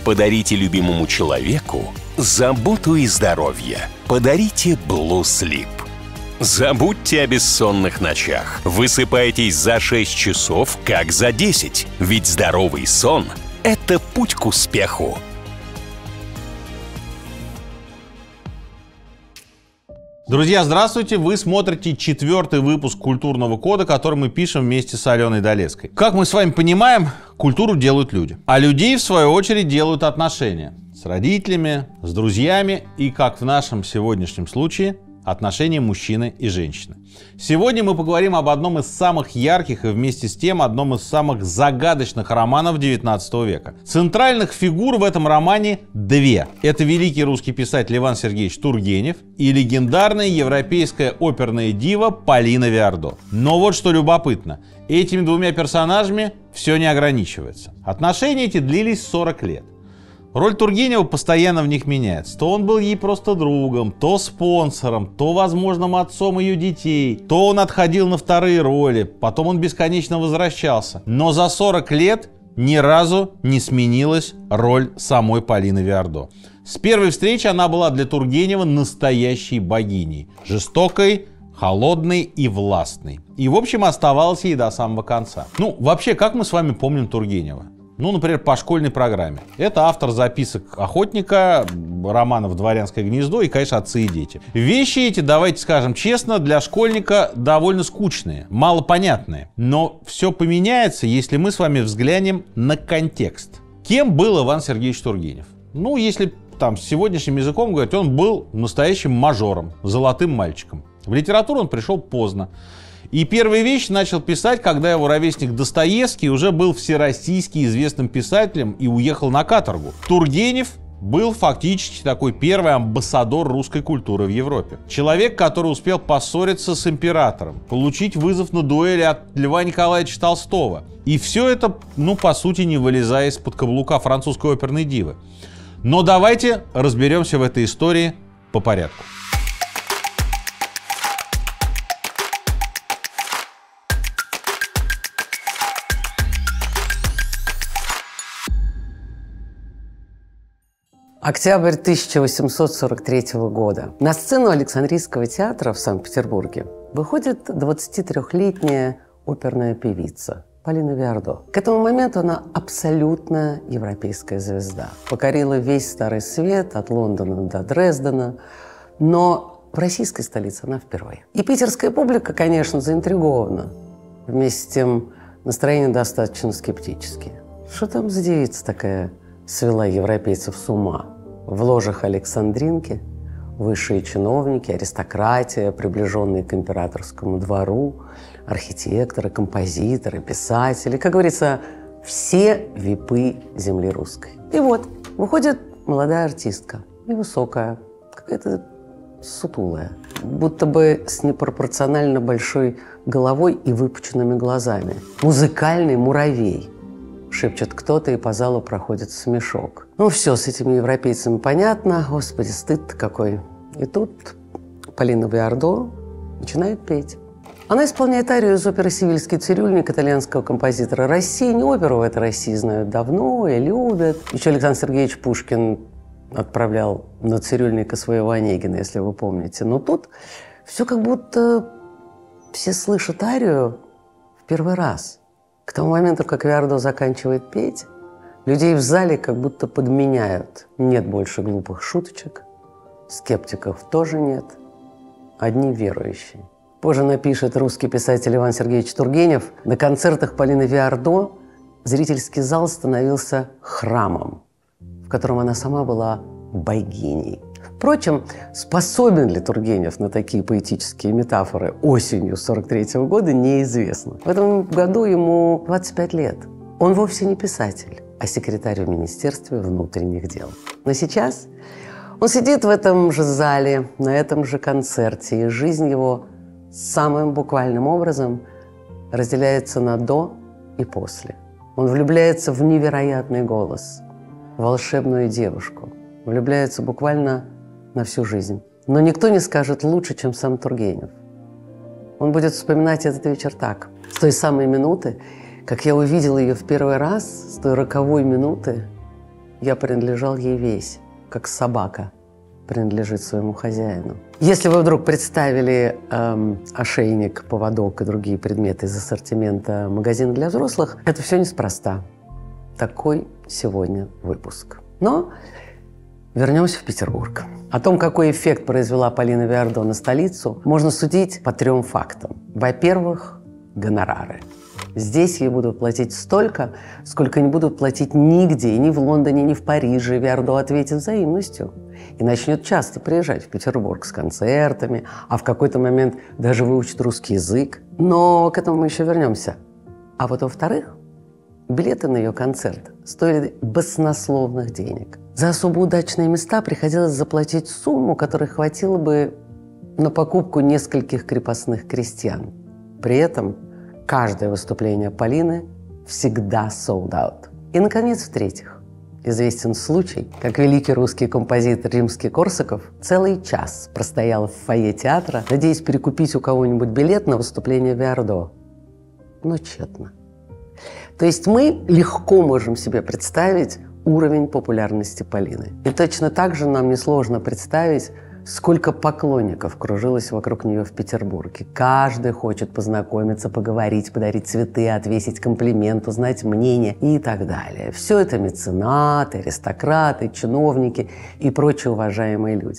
Подарите любимому человеку заботу и здоровье. Подарите Blue Sleep. Забудьте о бессонных ночах. Высыпайтесь за 6 часов, как за 10. Ведь здоровый сон – это путь к успеху. Друзья, здравствуйте! Вы смотрите 4-й выпуск «Культурного кода», который мы пишем вместе с Аленой Долецкой. Как мы с вами понимаем, культуру делают люди. А людей, в свою очередь, делают отношения. С родителями, с друзьями и, как в нашем сегодняшнем случае, отношения мужчины и женщины. Сегодня мы поговорим об одном из самых ярких и вместе с тем одном из самых загадочных романов 19 века. Центральных фигур в этом романе две. Это великий русский писатель Иван Сергеевич Тургенев и легендарная европейская оперная дива Полина Виардо. Но вот что любопытно. Этими двумя персонажами все не ограничивается. Отношения эти длились 40 лет. Роль Тургенева постоянно в них меняется. То он был ей просто другом, то спонсором, то возможным отцом ее детей, то он отходил на вторые роли, потом он бесконечно возвращался. Но за 40 лет ни разу не сменилась роль самой Полины Виардо. С первой встречи она была для Тургенева настоящей богиней. Жестокой, холодной и властной. И, в общем, оставалась ей до самого конца. Вообще, как мы с вами помним Тургенева? Например, по школьной программе. Это автор записок охотника, романов «Дворянское гнездо» и, конечно, «Отцы и дети». Вещи эти, давайте скажем честно, для школьника довольно скучные, малопонятные. Но все поменяется, если мы с вами взглянем на контекст. Кем был Иван Сергеевич Тургенев? Если с сегодняшним языком говорить, он был настоящим мажором, золотым мальчиком. В литературу он пришел поздно. И первые вещи начал писать, когда его ровесник Достоевский уже был всероссийски известным писателем и уехал на каторгу. Тургенев был фактически такой первый амбассадор русской культуры в Европе. Человек, который успел поссориться с императором, получить вызов на дуэли от Льва Николаевича Толстого. И все это, по сути, не вылезая из-под каблука французской оперной дивы. Но давайте разберемся в этой истории по порядку. Октябрь 1843 года. На сцену Александрийского театра в Санкт-Петербурге выходит 23-летняя оперная певица Полина Виардо. К этому моменту она абсолютно европейская звезда. Покорила весь Старый Свет, от Лондона до Дрездена. Но в российской столице она впервые. И питерская публика, конечно, заинтригована. Вместе с тем настроения достаточно скептические. Что там за девица такая свела европейцев с ума? В ложах Александринки высшие чиновники, аристократия, приближенные к императорскому двору, архитекторы, композиторы, писатели, как говорится, все випы земли русской. И вот выходит молодая артистка, невысокая, какая-то сутулая, будто бы с непропорционально большой головой и выпученными глазами. Музыкальный муравей. Шепчет кто-то, и по залу проходит смешок. Все с этими европейцами понятно. Господи, стыд-то какой. И тут Полина Виардо начинает петь. Она исполняет арию из оперы «Сивильский цирюльник» итальянского композитора Россини. Оперу в этой России знают давно и любят. Еще Александр Сергеевич Пушкин отправлял на цирюльника своего Онегина, если вы помните. Но тут все как будто все слышат арию в первый раз. К тому моменту, как Виардо заканчивает петь, людей в зале как будто подменяют. Нет больше глупых шуточек, скептиков тоже нет, одни верующие. Позже напишет русский писатель Иван Сергеевич Тургенев: на концертах Полины Виардо зрительский зал становился храмом, в котором она сама была богиней. Впрочем, способен ли Тургенев на такие поэтические метафоры осенью 1943 года, неизвестно. В этом году ему 25 лет. Он вовсе не писатель, а секретарь в Министерстве внутренних дел. Но сейчас он сидит в этом же зале, на этом же концерте, и жизнь его самым буквальным образом разделяется на «до» и «после». Он влюбляется в невероятный голос, в волшебную девушку, влюбляется буквально на всю жизнь. Но никто не скажет лучше, чем сам Тургенев. Он будет вспоминать этот вечер так. С той самой минуты, как я увидел ее в первый раз, с той роковой минуты, я принадлежал ей весь, как собака принадлежит своему хозяину. Если вы вдруг представили ошейник, поводок и другие предметы из ассортимента магазина для взрослых, это все неспроста. Такой сегодня выпуск. Но вернемся в Петербург. О том, какой эффект произвела Полина Виардо на столицу, можно судить по 3 фактам. Во-первых, гонорары. Здесь ей будут платить столько, сколько не будут платить нигде, ни в Лондоне, ни в Париже. Виардо ответит взаимностью и начнет часто приезжать в Петербург с концертами, а в какой-то момент даже выучит русский язык. Но к этому мы еще вернемся. А вот во-вторых, билеты на ее концерт стоили баснословных денег. За особо удачные места приходилось заплатить сумму, которой хватило бы на покупку нескольких крепостных крестьян. При этом каждое выступление Полины всегда sold out. И, наконец, в-третьих, известен случай, как великий русский композитор Римский-Корсаков целый час простоял в фойе театра, надеясь перекупить у кого-нибудь билет на выступление Виардо. Но тщетно. То есть мы легко можем себе представить уровень популярности Полины. И точно так же нам несложно представить, сколько поклонников кружилось вокруг нее в Петербурге. Каждый хочет познакомиться, поговорить, подарить цветы, отвесить комплимент, узнать мнение и так далее. Все это меценаты, аристократы, чиновники и прочие уважаемые люди.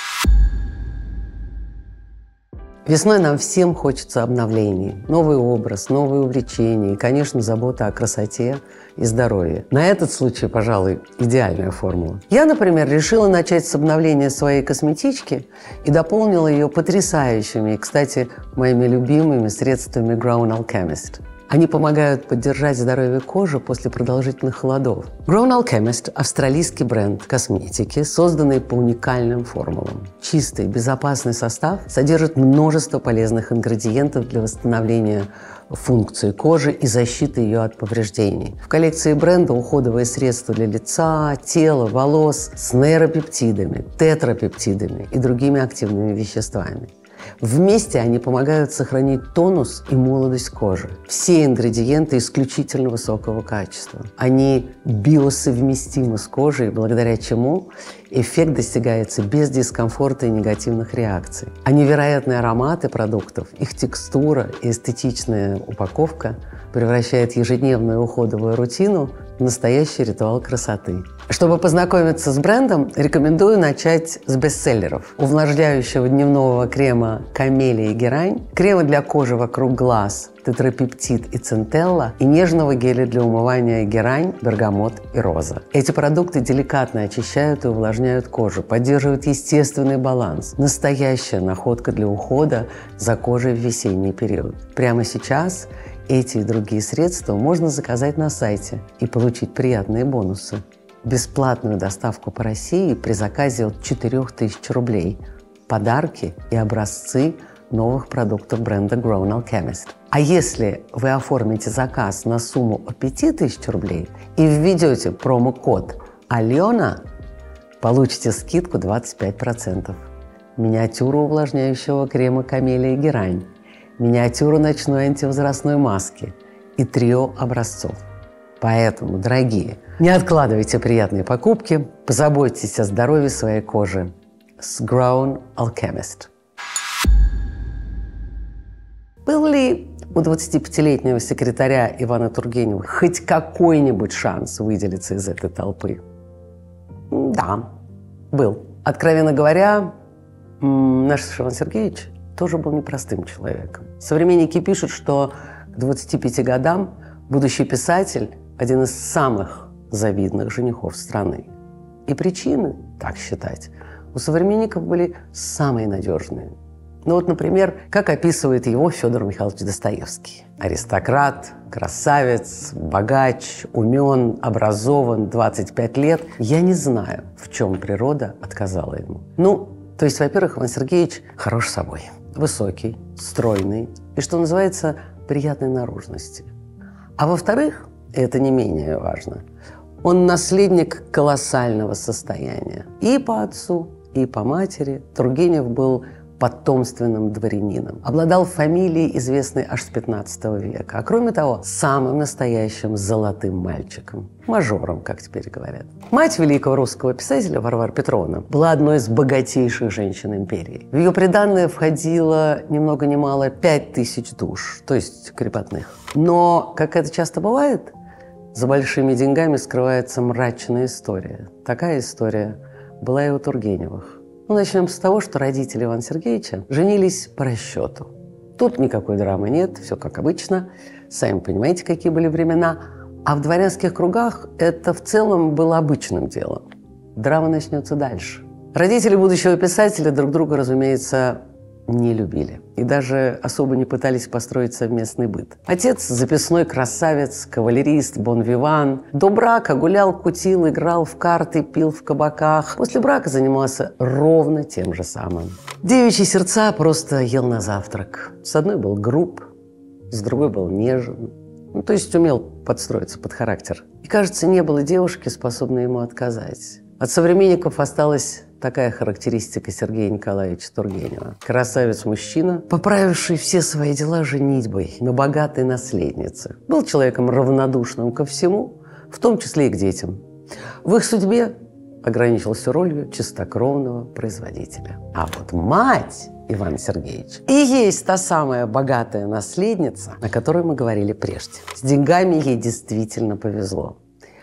Весной нам всем хочется обновлений, новый образ, новые увлечения и, конечно, забота о красоте и здоровье. На этот случай, пожалуй, идеальная формула. Я, например, решила начать с обновления своей косметички и дополнила ее потрясающими и, кстати, моими любимыми средствами Grown Alchemist. Они помогают поддержать здоровье кожи после продолжительных холодов. Grown Alchemist – австралийский бренд косметики, созданный по уникальным формулам. Чистый, безопасный состав содержит множество полезных ингредиентов для восстановления функции кожи и защиты ее от повреждений. В коллекции бренда уходовые средства для лица, тела, волос с нейропептидами, тетрапептидами и другими активными веществами. Вместе они помогают сохранить тонус и молодость кожи. Все ингредиенты исключительно высокого качества. Они биосовместимы с кожей, благодаря чему эффект достигается без дискомфорта и негативных реакций. А невероятные ароматы продуктов, их текстура и эстетичная упаковка превращает ежедневную уходовую рутину в настоящий ритуал красоты. Чтобы познакомиться с брендом, рекомендую начать с бестселлеров: увлажняющего дневного крема «Камелия и герань», крема для кожи вокруг глаз «Тетрапептид» и «Центелла» и нежного геля для умывания «Герань», «Бергамот» и «Роза». Эти продукты деликатно очищают и увлажняют кожу, поддерживают естественный баланс. Настоящая находка для ухода за кожей в весенний период. Прямо сейчас эти и другие средства можно заказать на сайте и получить приятные бонусы. Бесплатную доставку по России при заказе от 4000 рублей, подарки и образцы новых продуктов бренда Grown Alchemist. А если вы оформите заказ на сумму от 5000 рублей и введете промокод «Алена», получите скидку 25%. Миниатюру увлажняющего крема «Камелия и герань», миниатюру ночной антивозрастной маски и трио образцов. Поэтому, дорогие, не откладывайте приятные покупки, позаботьтесь о здоровье своей кожи с Grown Alchemist. Был ли у 25-летнего секретаря Ивана Тургенева хоть какой-нибудь шанс выделиться из этой толпы? Да, был. Откровенно говоря, наш Иван Сергеевич тоже был непростым человеком. Современники пишут, что к 25 годам будущий писатель – один из самых завидных женихов страны. И причины, так считать, у современников были самые надежные. Ну вот, например, как описывает его Федор Михайлович Достоевский. Аристократ, красавец, богач, умен, образован, 25 лет. Я не знаю, в чем природа отказала ему. То есть, во-первых, Иван Сергеевич хорош собой. Высокий, стройный и, что называется, приятной наружности. А во-вторых, и это не менее важно, он наследник колоссального состояния. И по отцу, и по матери Тургенев был потомственным дворянином. Обладал фамилией, известной аж с 15 века. А кроме того, самым настоящим золотым мальчиком. Мажором, как теперь говорят. Мать великого русского писателя Варвара Петровна была одной из богатейших женщин империи. В ее приданное входило ни много ни мало 5000 душ, то есть крепостных. Но, как это часто бывает, за большими деньгами скрывается мрачная история. Такая история была и у Тургеневых. Ну, начнем с того, что родители Ивана Сергеевича женились по расчету. Тут никакой драмы нет, все как обычно. Сами понимаете, какие были времена. А в дворянских кругах это в целом было обычным делом. Драма начнется дальше. Родители будущего писателя друг друга, разумеется, не любили. И даже особо не пытались построить совместный быт. Отец – записной красавец, кавалерист, бон-виван. До брака гулял, кутил, играл в карты, пил в кабаках. После брака занимался ровно тем же самым. Девичьи сердца просто ел на завтрак. С одной был груб, с другой был нежен. Ну, то есть умел подстроиться под характер. И, кажется, не было девушки, способной ему отказать. От современников осталась такая характеристика Сергея Николаевича Тургенева. Красавец-мужчина, поправивший все свои дела женитьбой на богатой наследнице. Был человеком равнодушным ко всему, в том числе и к детям. В их судьбе ограничился ролью чистокровного производителя. А вот мать Ивана Сергеевича и есть та самая богатая наследница, о которой мы говорили прежде. С деньгами ей действительно повезло.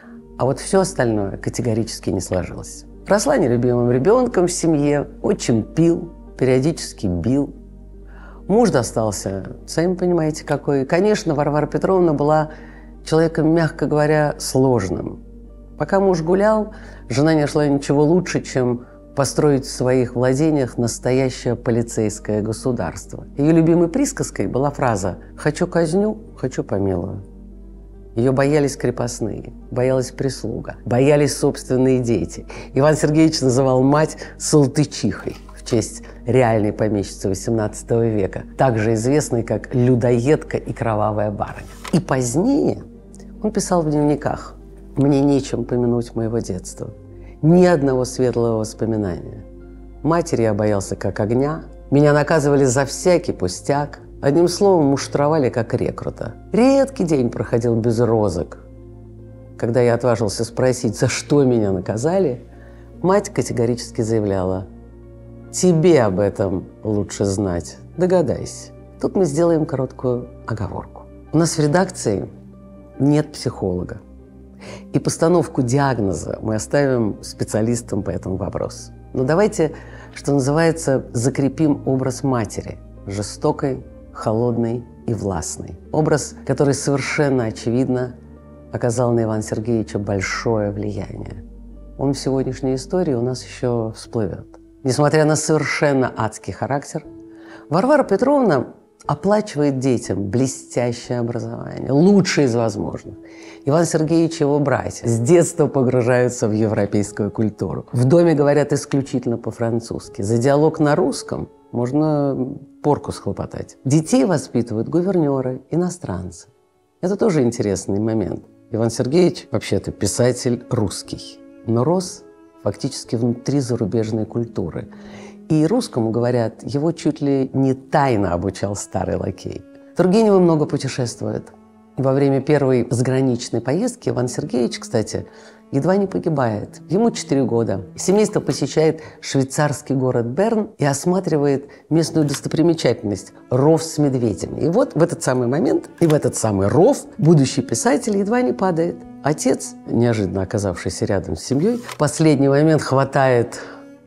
А вот все остальное категорически не сложилось. Росла нелюбимым ребенком в семье, отчим пил, периодически бил. Муж достался, сами понимаете, какой. Конечно, Варвара Петровна была человеком, мягко говоря, сложным. Пока муж гулял, жена не нашла ничего лучше, чем построить в своих владениях настоящее полицейское государство. Ее любимой присказкой была фраза «хочу казню, хочу помилую». Ее боялись крепостные, боялась прислуга, боялись собственные дети. Иван Сергеевич называл мать Салтычихой в честь реальной помещицы XVIII века, также известной как людоедка и кровавая барыня. И позднее он писал в дневниках: «Мне нечем помянуть моего детства, ни одного светлого воспоминания. Матери я боялся как огня, меня наказывали за всякий пустяк. Одним словом, муштровали как рекрута. Редкий день проходил без розок. Когда я отважился спросить, за что меня наказали, мать категорически заявляла: «Тебе об этом лучше знать. Догадайся». Тут мы сделаем короткую оговорку. У нас в редакции нет психолога. И постановку диагноза мы оставим специалистам по этому вопросу. Но давайте, что называется, закрепим образ матери. Жестокой, холодной и властной. Образ, который совершенно очевидно оказал на Ивана Сергеевича большое влияние. Он в сегодняшней истории у нас еще всплывет. Несмотря на совершенно адский характер, Варвара Петровна оплачивает детям блестящее образование, лучшее из возможных. Иван Сергеевич и его братья с детства погружаются в европейскую культуру. В доме говорят исключительно по-французски. За диалог на русском можно порку схлопотать. Детей воспитывают гувернеры, иностранцы. Это тоже интересный момент. Иван Сергеевич вообще-то писатель русский, но рос фактически внутри зарубежной культуры. И русскому, говорят, его чуть ли не тайно обучал старый лакей. Тургеневы много путешествует. Во время первой заграничной поездки Иван Сергеевич, кстати, едва не погибает. Ему 4 года. Семейство посещает швейцарский город Берн и осматривает местную достопримечательность – ров с медведями. И вот в этот самый момент, и в этот самый ров будущий писатель едва не падает. Отец, неожиданно оказавшийся рядом с семьей, в последний момент хватает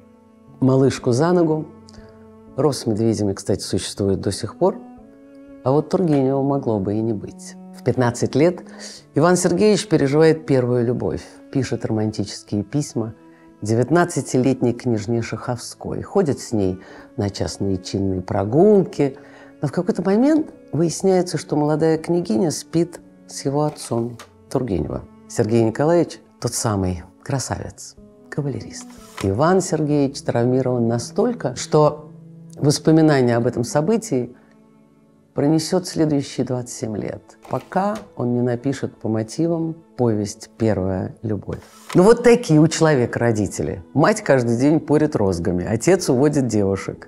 малышку за ногу. Ров с медведями, кстати, существует до сих пор. А вот Тургенева могло бы и не быть. В 15 лет Иван Сергеевич переживает первую любовь, пишет романтические письма 19-летней княжне Шаховской, ходит с ней на частные чинные прогулки. Но в какой-то момент выясняется, что молодая княгиня спит с его отцом Тургенева. Сергей Николаевич – тот самый красавец, кавалерист. Иван Сергеевич травмирован настолько, что воспоминания об этом событии пронесет следующие 27 лет, пока он не напишет по мотивам повесть «Первая любовь». Ну вот такие у человека родители. Мать каждый день порет розгами, отец уводит девушек.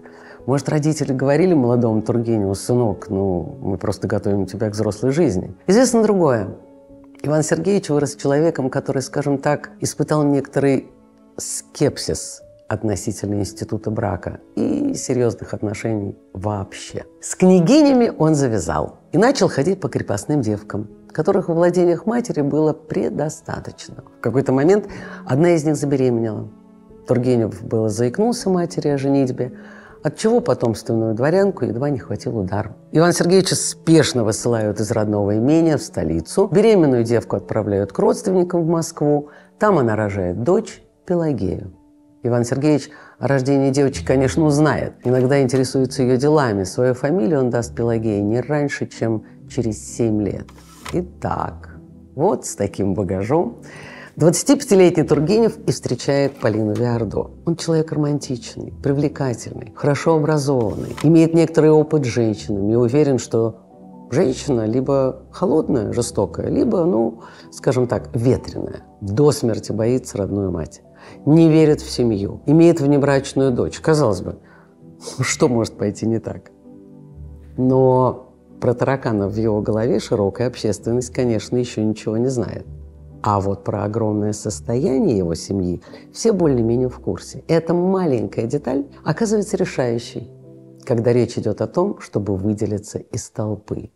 Может, родители говорили молодому Тургеневу: «Сынок, ну, мы просто готовим тебя к взрослой жизни». Известно другое. Иван Сергеевич вырос человеком, который, скажем так, испытал некоторый скепсис относительно института брака и серьезных отношений вообще. С княгинями он завязал и начал ходить по крепостным девкам, которых во владениях матери было предостаточно. В какой-то момент одна из них забеременела. Тургенев было заикнулся матери о женитьбе, отчего потомственную дворянку едва не хватил удар. Ивана Сергеевича спешно высылают из родного имения в столицу. Беременную девку отправляют к родственникам в Москву. Там она рожает дочь Пелагею. Иван Сергеевич о рождении девочки, конечно, узнает. Иногда интересуется ее делами. Свою фамилию он даст Пелагее не раньше, чем через 7 лет. Итак, вот с таким багажом 25-летний Тургенев и встречает Полину Виардо. Он человек романтичный, привлекательный, хорошо образованный, имеет некоторый опыт с женщинами и уверен, что женщина либо холодная, жестокая, либо, ну, скажем так, ветреная. До смерти боится родную мать, не верит в семью, имеет внебрачную дочь. Казалось бы, что может пойти не так? Но про тараканов в его голове широкая общественность, конечно, еще ничего не знает. А вот про огромное состояние его семьи все более-менее в курсе. Эта маленькая деталь оказывается решающей, когда речь идет о том, чтобы выделиться из толпы.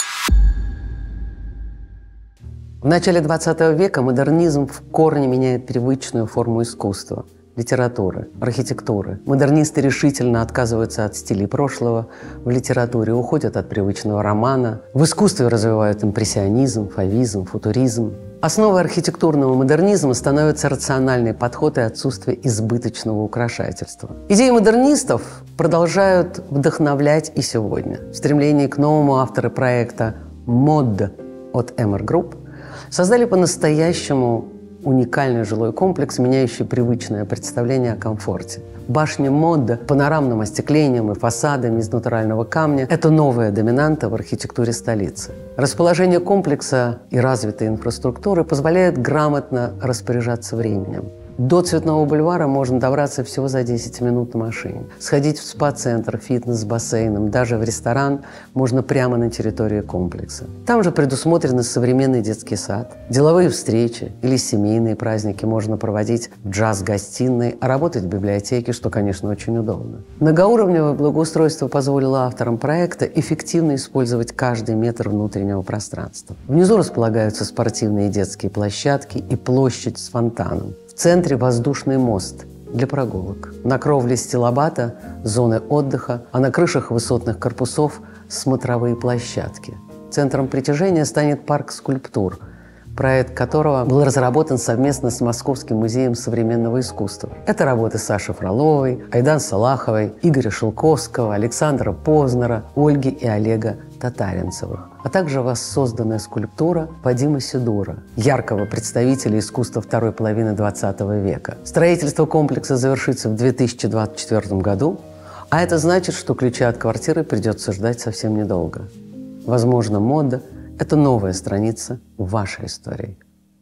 В начале 20 века модернизм в корне меняет привычную форму искусства, литературы, архитектуры. Модернисты решительно отказываются от стилей прошлого, в литературе уходят от привычного романа, в искусстве развивают импрессионизм, фавизм, футуризм. Основой архитектурного модернизма становится рациональный подход и отсутствие избыточного украшательства. Идеи модернистов продолжают вдохновлять и сегодня. В стремлении к новому авторы проекта «Мод» от Эмер Групп создали по-настоящему уникальный жилой комплекс, меняющий привычное представление о комфорте. Башня Модда панорамным остеклением и фасадами из натурального камня – это новая доминанта в архитектуре столицы. Расположение комплекса и развитая инфраструктура позволяют грамотно распоряжаться временем. До Цветного бульвара можно добраться всего за 10 минут на машине. Сходить в спа-центр, фитнес с бассейном, даже в ресторан можно прямо на территории комплекса. Там же предусмотрен современный детский сад. Деловые встречи или семейные праздники можно проводить в джаз-гостиной, а работать в библиотеке, что, конечно, очень удобно. Многоуровневое благоустройство позволило авторам проекта эффективно использовать каждый метр внутреннего пространства. Внизу располагаются спортивные детские площадки и площадь с фонтаном. В центре воздушный мост для прогулок. На кровле стилобата – зоны отдыха, а на крышах высотных корпусов – смотровые площадки. Центром притяжения станет парк скульптур, проект которого был разработан совместно с Московским музеем современного искусства. Это работы Саши Фроловой, Айдан Салаховой, Игоря Шелковского, Александра Познера, Ольги и Олега Татаринцевых, а также воссозданная скульптура Вадима Сидора, яркого представителя искусства второй половины XX века. Строительство комплекса завершится в 2024 году, а это значит, что ключи от квартиры придется ждать совсем недолго. Возможно, мода – это новая страница в вашей истории.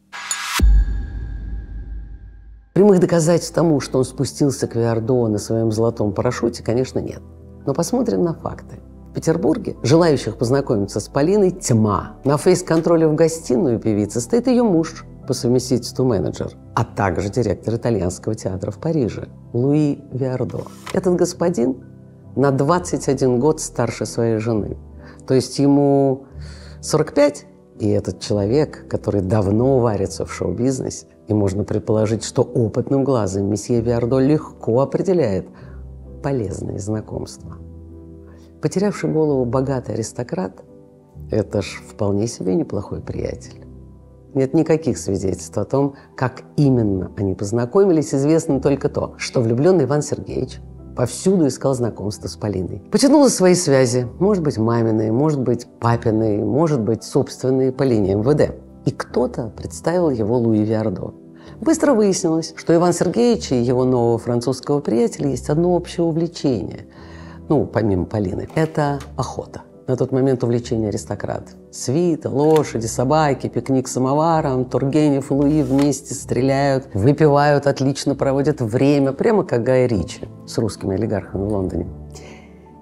Прямых доказательств тому, что он спустился к Виардо на своем золотом парашюте, конечно, нет. Но посмотрим на факты. В Петербурге желающих познакомиться с Полиной тьма. На фейс-контроле в гостиную певицы стоит ее муж, по совместительству менеджер, а также директор итальянского театра в Париже Луи Виардо. Этот господин на 21 год старше своей жены. То есть ему 45, и этот человек, который давно варится в шоу-бизнесе, и можно предположить, что опытным глазом месье Виардо легко определяет полезные знакомства. Потерявший голову богатый аристократ – это ж вполне себе неплохой приятель. Нет никаких свидетельств о том, как именно они познакомились. Известно только то, что влюбленный Иван Сергеевич повсюду искал знакомства с Полиной. Потянул свои связи, может быть, маминые, может быть, папиные, может быть, собственные по линии МВД. И кто-то представил его Луи Виардо. Быстро выяснилось, что Иван Сергеевич и его нового французского приятеля есть одно общее увлечение. Ну, помимо Полины. Это охота. На тот момент увлечение аристократ. Свита, лошади, собаки, пикник с самоваром. Тургенев и Луи вместе стреляют, выпивают, отлично проводят время, прямо как Гай Ричи с русскими олигархами в Лондоне.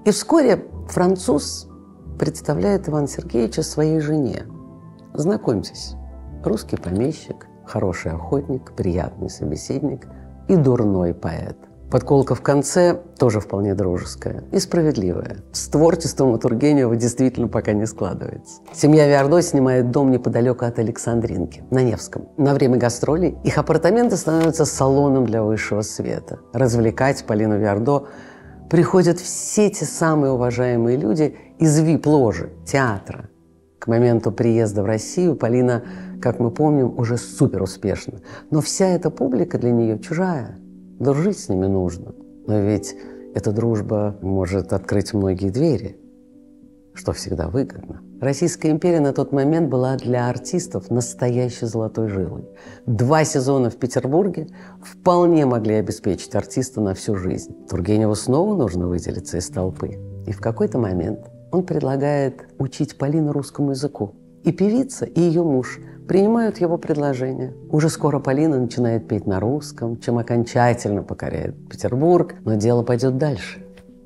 И вскоре француз представляет Ивана Сергеевича своей жене. Знакомьтесь, русский помещик, хороший охотник, приятный собеседник и дурной поэт. Подколка в конце тоже вполне дружеская и справедливая. С творчеством у Тургенева действительно пока не складывается. Семья Виардо снимает дом неподалеку от Александринки, на Невском. На время гастролей их апартаменты становятся салоном для высшего света. Развлекать Полину Виардо приходят все те самые уважаемые люди из вип-ложи, театра. К моменту приезда в Россию Полина, как мы помним, уже суперуспешна. Но вся эта публика для нее чужая. Дружить с ними нужно. Но ведь эта дружба может открыть многие двери, что всегда выгодно. Российская империя на тот момент была для артистов настоящей золотой жилой. 2 сезона в Петербурге вполне могли обеспечить артиста на всю жизнь. Тургеневу снова нужно выделиться из толпы. И в какой-то момент он предлагает учить Полину русскому языку. И певица, и ее муж принимают его предложение. Уже скоро Полина начинает петь на русском, чем окончательно покоряет Петербург, но дело пойдет дальше.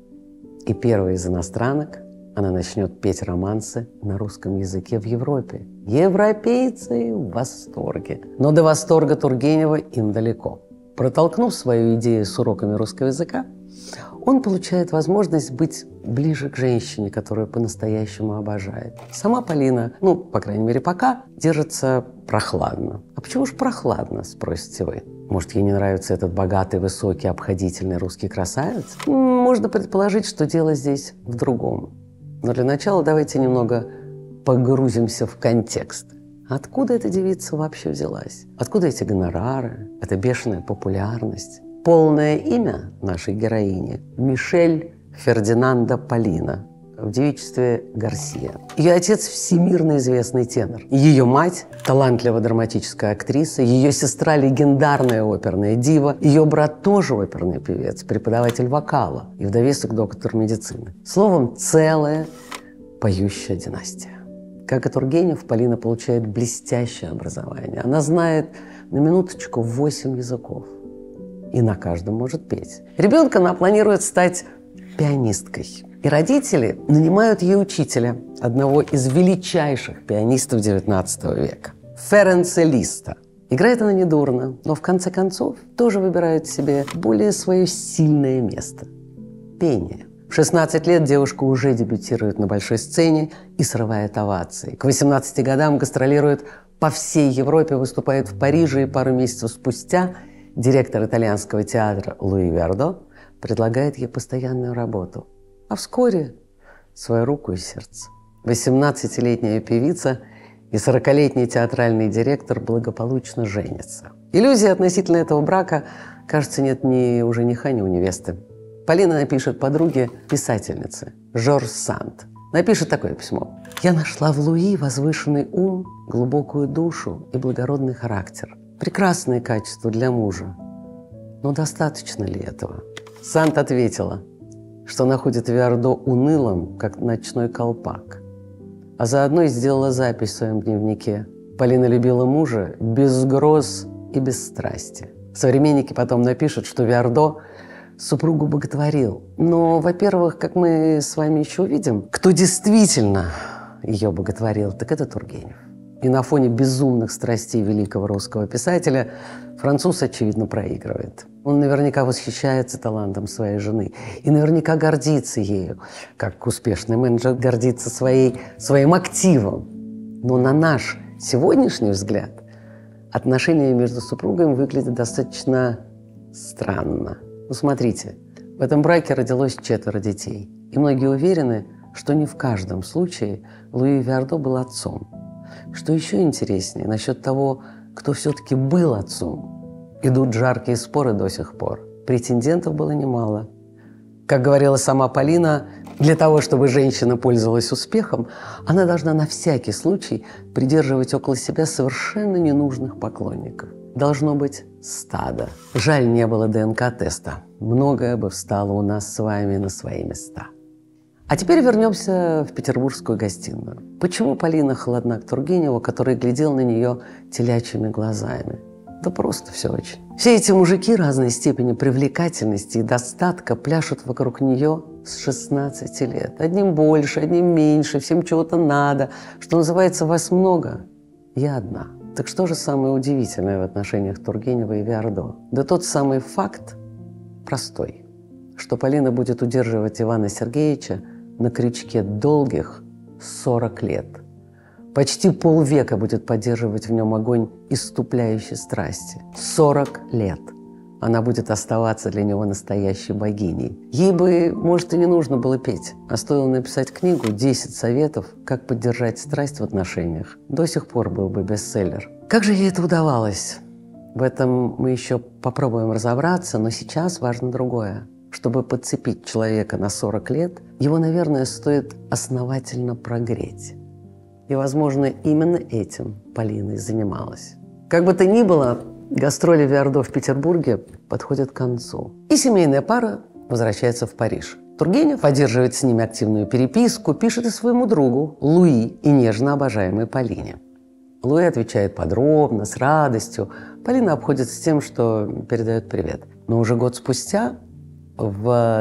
И первая из иностранок она начнет петь романсы на русском языке в Европе. Европейцы в восторге. Но до восторга Тургенева им далеко. Протолкнув свою идею с уроками русского языка, он получает возможность быть ближе к женщине, которую по-настоящему обожает. Сама Полина, по крайней мере, пока, держится прохладно. А почему же прохладно, спросите вы? Может, ей не нравится этот богатый, высокий, обходительный русский красавец? Можно предположить, что дело здесь в другом. Но для начала давайте немного погрузимся в контекст. Откуда эта девица вообще взялась? Откуда эти гонорары? Эта бешеная популярность? Полное имя нашей героини – Мишель Фердинанда Полина, в девичестве Гарсия. Ее отец – всемирно известный тенор. Ее мать – талантливая драматическая актриса. Ее сестра – легендарная оперная дива. Ее брат тоже оперный певец, преподаватель вокала и в довесок доктор медицины. Словом, целая поющая династия. Как и Тургенев, Полина получает блестящее образование. Она знает, на минуточку, 8 языков. И на каждом может петь. Ребенка она планирует стать пианисткой. И родители нанимают ей учителя, одного из величайших пианистов XIX века – Ференце Листа. Играет она недурно, но в конце концов тоже выбирает себе более свое сильное место – пение. В 16 лет девушка уже дебютирует на большой сцене и срывает овации. К 18 годам гастролирует по всей Европе, выступает в Париже, и пару месяцев спустя директор итальянского театра Луи Виардо предлагает ей постоянную работу. А вскоре свою руку и сердце. 18-летняя певица и 40-летний театральный директор благополучно женятся. Иллюзии относительно этого брака, кажется, нет ни у жениха, ни у невесты. Полина напишет подруге писательнице Жорж Санд. Напишет такое письмо. «Я нашла в Луи возвышенный ум, глубокую душу и благородный характер. Прекрасные качества для мужа. Но достаточно ли этого?» Санд ответила, что находит Виардо унылым, как ночной колпак. А заодно и сделала запись в своем дневнике. Полина любила мужа без гроз и без страсти. Современники потом напишут, что Виардо супругу боготворил. Но, во-первых, как мы с вами еще увидим, кто действительно ее боготворил, так это Тургенев. И на фоне безумных страстей великого русского писателя француз, очевидно, проигрывает. Он наверняка восхищается талантом своей жены и наверняка гордится ею, как успешный менеджер гордится своим активом. Но на наш сегодняшний взгляд отношения между супругами выглядят достаточно странно. Смотрите, в этом браке родилось 4 детей. И многие уверены, что не в каждом случае Луи Виардо был отцом. Что еще интереснее, насчет того, кто все-таки был отцом, идут жаркие споры до сих пор. Претендентов было немало. Как говорила сама Полина, для того, чтобы женщина пользовалась успехом, она должна на всякий случай придерживать около себя совершенно ненужных поклонников. Должно быть стадо. Жаль, не было ДНК-теста. Многое бы встало у нас с вами на свои места. А теперь вернемся в петербургскую гостиную. Почему Полина холодна к Тургеневу, который глядел на нее телячьими глазами? Да просто все очень. Все эти мужики разной степени привлекательности и достатка пляшут вокруг нее с 16 лет. Одним больше, одним меньше, всем чего-то надо. Что называется, вас много, я одна. Так что же самое удивительное в отношениях Тургенева и Виардо? Да тот самый факт простой, что Полина будет удерживать Ивана Сергеевича на крючке долгих 40 лет. Почти полвека будет поддерживать в нем огонь исступляющей страсти. 40 лет. Она будет оставаться для него настоящей богиней. Ей бы, может, и не нужно было петь, а стоило написать книгу «10 советов, как поддержать страсть в отношениях». До сих пор был бы бестселлер. Как же ей это удавалось? В этом мы еще попробуем разобраться, но сейчас важно другое. Чтобы подцепить человека на 40 лет, его, наверное, стоит основательно прогреть. И, возможно, именно этим Полина и занималась. Как бы то ни было, гастроли Виардо в Петербурге подходят к концу. И семейная пара возвращается в Париж. Тургенев поддерживает с ними активную переписку, пишет и своему другу Луи и нежно обожаемой Полине. Луи отвечает подробно, с радостью. Полина обходится тем, что передает привет. Но уже год спустя, в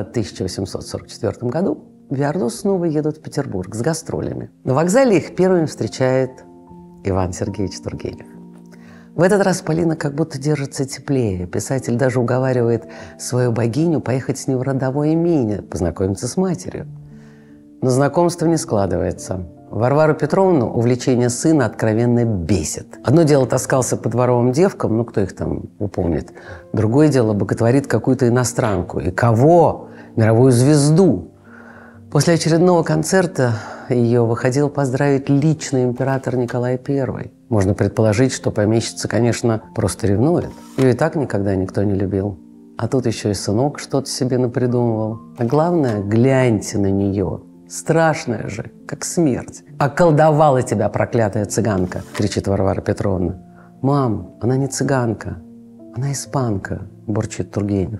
1844 году, Виардо снова едут в Петербург с гастролями. На вокзале их первым встречает Иван Сергеевич Тургенев. В этот раз Полина как будто держится теплее. Писатель даже уговаривает свою богиню поехать с ним в родовое имение, познакомиться с матерью. Но знакомство не складывается. Варвару Петровну увлечение сына откровенно бесит. Одно дело таскался по дворовым девкам, ну кто их там упомнит. Другое дело боготворит какую-то иностранку. И кого? Мировую звезду. После очередного концерта ее выходил поздравить лично император Николай I. Можно предположить, что помещица, конечно, просто ревнует. Ее и так никогда никто не любил. А тут еще и сынок что-то себе напридумывал. А главное, гляньте на нее. Страшная же, как смерть. «Околдовала тебя, проклятая цыганка!» – кричит Варвара Петровна. «Мам, она не цыганка, она испанка», – бурчит Тургенев.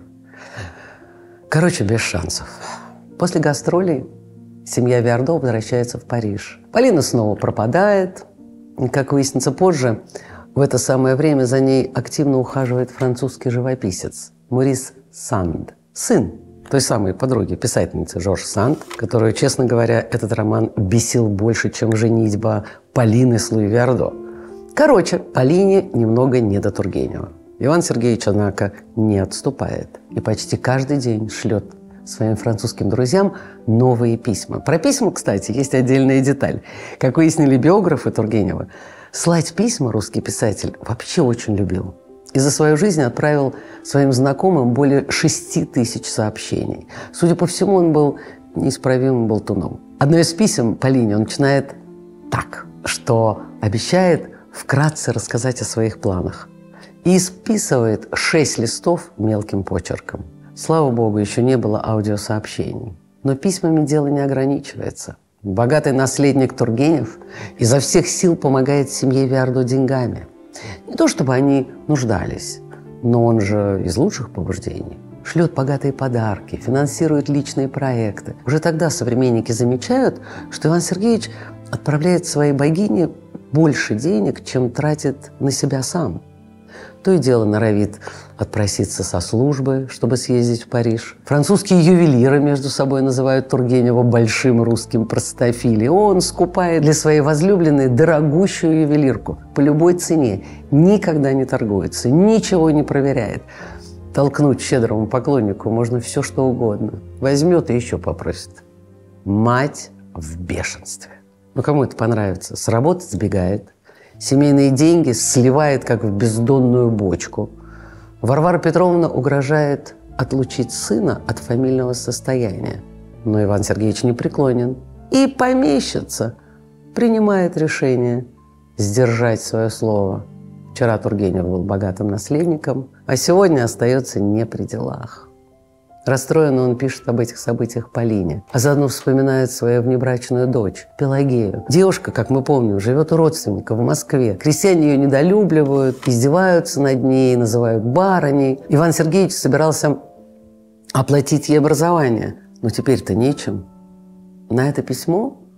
Короче, без шансов. После гастролей семья Виардо возвращается в Париж. Полина снова пропадает. И, как выяснится позже, в это самое время за ней активно ухаживает французский живописец Морис Санд, сын той самой подруги, писательницы Жорж Санд, которую, честно говоря, этот роман бесил больше, чем женитьба Полины с Луи Виардо. Короче, Полине немного не до Тургенева. Иван Сергеевич, однако, не отступает и почти каждый день шлет своим французским друзьям новые письма. Про письма, кстати, есть отдельная деталь. Как выяснили биографы Тургенева, слать письма русский писатель вообще очень любил. И за свою жизнь отправил своим знакомым более 6000 сообщений. Судя по всему, он был неисправимым болтуном. Одно из писем Полине он начинает так, что обещает вкратце рассказать о своих планах. И исписывает 6 листов мелким почерком. Слава богу, еще не было аудиосообщений. Но письмами дело не ограничивается. Богатый наследник Тургенев изо всех сил помогает семье Виардо деньгами. Не то чтобы они нуждались, но он же из лучших побуждений. Шлет богатые подарки, финансирует личные проекты. Уже тогда современники замечают, что Иван Сергеевич отправляет своей богине больше денег, чем тратит на себя сам. То и дело норовит отпроситься со службы, чтобы съездить в Париж. Французские ювелиры между собой называют Тургенева большим русским простофилей. Он скупает для своей возлюбленной дорогущую ювелирку по любой цене. Никогда не торгуется, ничего не проверяет. Толкнуть щедрому поклоннику можно все, что угодно. Возьмет и еще попросит. Мать в бешенстве. Ну, кому это понравится? С работы сбегает. Семейные деньги сливает, как в бездонную бочку. Варвара Петровна угрожает отлучить сына от фамильного состояния. Но Иван Сергеевич не преклонен. И помещица принимает решение сдержать свое слово. Вчера Тургенев был богатым наследником, а сегодня остается не при делах. Расстроенно он пишет об этих событиях Полине, а заодно вспоминает свою внебрачную дочь Пелагею. Девушка, как мы помним, живет у родственника в Москве. Крестьяне ее недолюбливают, издеваются над ней, называют барыней. Иван Сергеевич собирался оплатить ей образование, но теперь-то нечем. На это письмо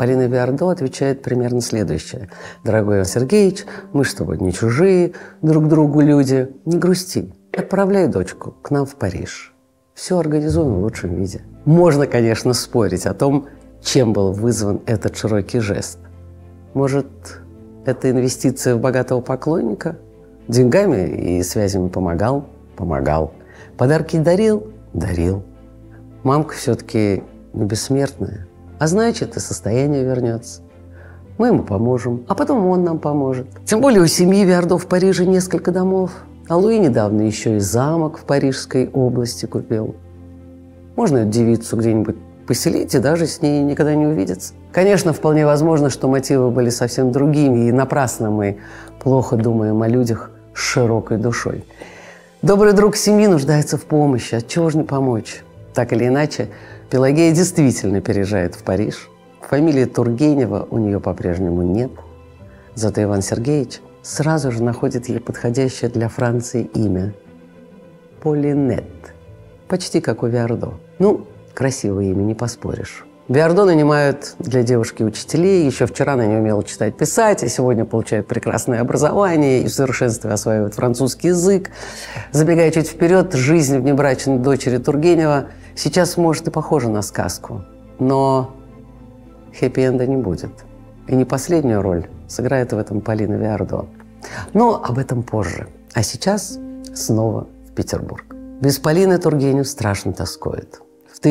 Полина Виардо отвечает примерно следующее. «Дорогой Иван Сергеевич, мы с тобой не чужие, друг другу люди. Не грусти, отправляй дочку к нам в Париж. Все организуем в лучшем виде». Можно, конечно, спорить о том, чем был вызван этот широкий жест. Может, это инвестиция в богатого поклонника? Деньгами и связями помогал? Помогал. Подарки дарил? Дарил. Мамка все-таки не бессмертная, а значит, и состояние вернется. Мы ему поможем, а потом он нам поможет. Тем более у семьи Виардо в Париже несколько домов, а Луи недавно еще и замок в Парижской области купил. Можно эту девицу где-нибудь поселить и даже с ней никогда не увидеться. Конечно, вполне возможно, что мотивы были совсем другими, и напрасно мы плохо думаем о людях с широкой душой. Добрый друг семьи нуждается в помощи, отчего же не помочь? Так или иначе, Пелагея действительно переезжает в Париж. Фамилии Тургенева у нее по-прежнему нет. Зато Иван Сергеевич сразу же находит ей подходящее для Франции имя – Полинет. Почти как у Виардо. Ну, красивое имя, не поспоришь. Виардо нанимают для девушки учителей. Еще вчера она не умела читать, писать, а сегодня получает прекрасное образование и в совершенстве осваивает французский язык. Забегая чуть вперед, жизнь внебрачной дочери Тургенева сейчас, может, и похожа на сказку. Но хэппи-энда не будет. И не последнюю роль сыграет в этом Полина Виардо. Но об этом позже. А сейчас снова в Петербург. Без Полины Тургенев страшно тоскует. В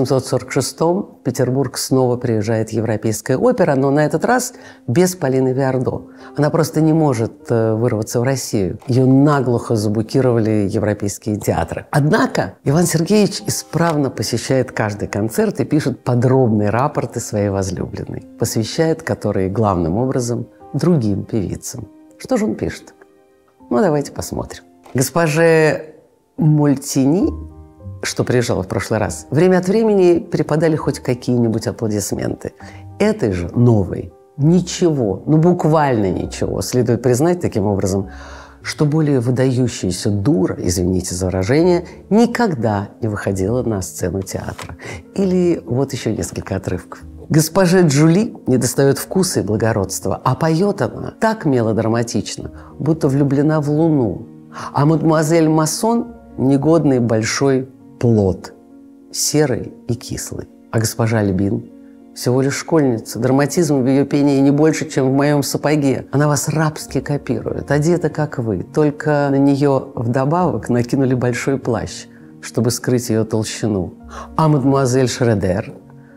1846-м в Петербург снова приезжает Европейская опера, но на этот раз без Полины Виардо. Она просто не может вырваться в Россию. Ее наглухо заблокировали европейские театры. Однако Иван Сергеевич исправно посещает каждый концерт и пишет подробные рапорты своей возлюбленной, посвящает которые главным образом другим певицам. Что же он пишет? Ну, давайте посмотрим. Госпоже Мольтини, что приезжала в прошлый раз, время от времени перепадали хоть какие-нибудь аплодисменты. Этой же новой ничего, ну буквально ничего. Следует признать таким образом, что более выдающаяся дура, извините за выражение, никогда не выходила на сцену театра. Или вот еще несколько отрывков. Госпоже Джули недостает вкуса и благородства, а поет она так мелодраматично, будто влюблена в луну. А мадемуазель Массон – негодный большой плод, серый и кислый. А госпожа Альбин всего лишь школьница. Драматизм в ее пении не больше, чем в моем сапоге. Она вас рабски копирует, одета, как вы. Только на нее вдобавок накинули большой плащ, чтобы скрыть ее толщину. А мадемуазель Шредер,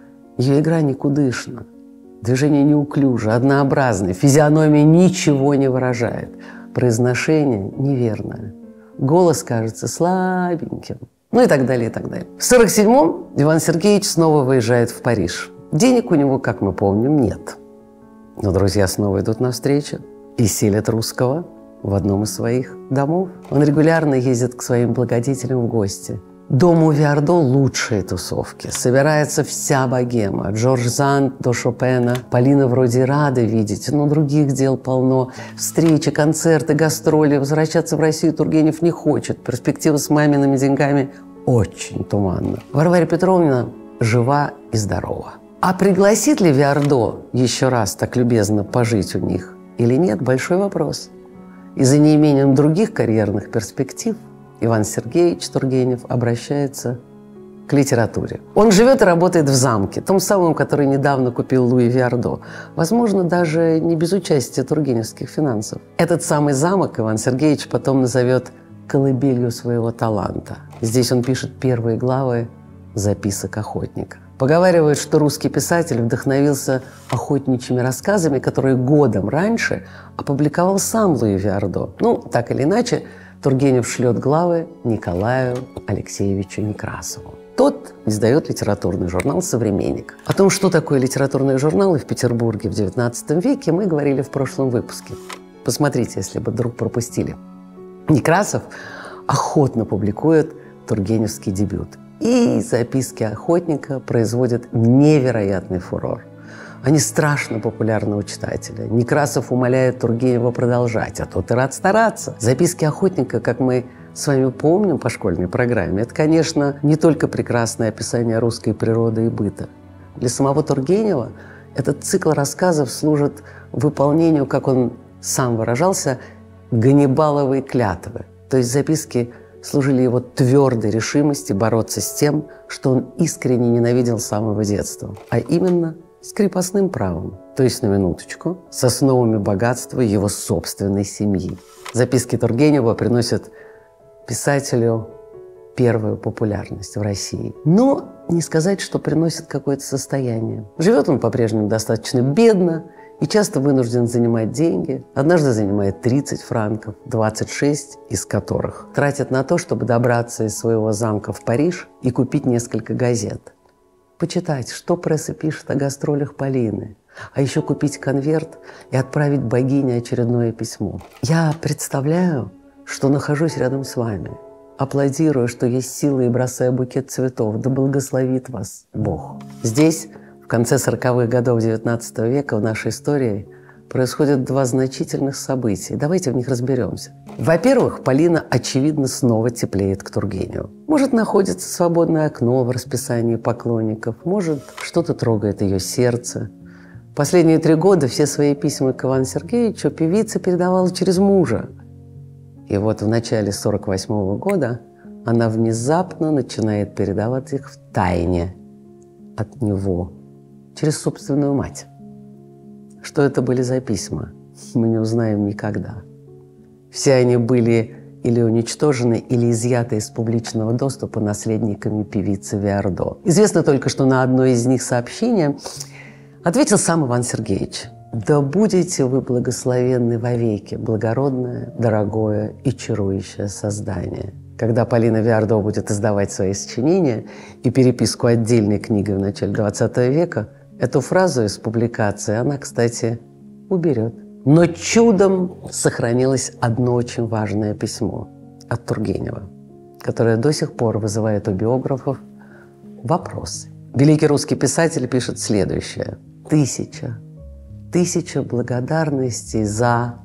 ее игра никудышна. Движение неуклюже, однообразное, физиономия ничего не выражает. Произношение неверное. Голос кажется слабеньким. Ну и так далее, и так далее. В 1947-м Иван Сергеевич снова выезжает в Париж. Денег у него, как мы помним, нет. Но друзья снова идут навстречу и селят русского в одном из своих домов. Он регулярно ездит к своим благодетелям в гости. Дом у Виардо – лучшие тусовки. Собирается вся богема. От Жорж Санд до Шопена. Полина вроде рада видеть, но других дел полно. Встречи, концерты, гастроли. Возвращаться в Россию Тургенев не хочет. Перспектива с мамиными деньгами очень туманна. Варвара Петровна жива и здорова. А пригласит ли Виардо еще раз так любезно пожить у них или нет – большой вопрос. И за неимением других карьерных перспектив Иван Сергеевич Тургенев обращается к литературе. Он живет и работает в замке, том самом, который недавно купил Луи Виардо. Возможно, даже не без участия тургеневских финансов. Этот самый замок Иван Сергеевич потом назовет колыбелью своего таланта. Здесь он пишет первые главы записок охотника. Поговаривают, что русский писатель вдохновился охотничьими рассказами, которые годом раньше опубликовал сам Луи Виардо. Ну, так или иначе, Тургенев шлет главы Николаю Алексеевичу Некрасову. Тот издает литературный журнал «Современник». О том, что такое литературные журналы в Петербурге в XIX веке, мы говорили в прошлом выпуске. Посмотрите, если бы вдруг пропустили. Некрасов охотно публикует тургеневский дебют. И записки охотника производят невероятный фурор. Они страшно популярны у читателя. Некрасов умоляет Тургенева продолжать, а тот и рад стараться. Записки охотника, как мы с вами помним по школьной программе, это, конечно, не только прекрасное описание русской природы и быта. Для самого Тургенева Этот цикл рассказов служит выполнению, как он сам выражался, Ганнибаловой клятвы. То есть записки служили его твердой решимости бороться с тем, что он искренне ненавидел с самого детства, а именно с крепостным правом, то есть, на минуточку, с основами богатства его собственной семьи. Записки Тургенева приносят писателю первую популярность в России. Но не сказать, что приносит какое-то состояние. Живет он по-прежнему достаточно бедно и часто вынужден занимать деньги. Однажды занимает 30 франков, 26 из которых тратит на то, чтобы добраться из своего замка в Париж и купить несколько газет. Почитать, что пресса пишет о гастролях Полины, а еще купить конверт и отправить богине очередное письмо. Я представляю, что нахожусь рядом с вами, аплодируя, что есть силы, и бросая букет цветов. Да благословит вас Бог. Здесь, в конце 40-х годов XIX века в нашей истории происходят два значительных события. Давайте в них разберемся. Во-первых, Полина, очевидно, снова теплеет к Тургеневу. Может, находится свободное окно в расписании поклонников, может, что-то трогает ее сердце. Последние 3 года все свои письма к Ивану Сергеевичу певица передавала через мужа. И вот в начале 1948 года она внезапно начинает передавать их в тайне от него, через собственную мать. Что это были за письма, мы не узнаем никогда. Все они были или уничтожены, или изъяты из публичного доступа наследниками певицы Виардо. Известно только, что на одно из них сообщение ответил сам Иван Сергеевич. «Да будете вы благословенны вовеки, благородное, дорогое и чарующее создание». Когда Полина Виардо будет издавать свои сочинения и переписку отдельной книгой в начале XX века, эту фразу из публикации она, кстати, уберет. Но чудом сохранилось одно очень важное письмо от Тургенева, которое до сих пор вызывает у биографов вопросы. Великий русский писатель пишет следующее. Тысяча благодарностей за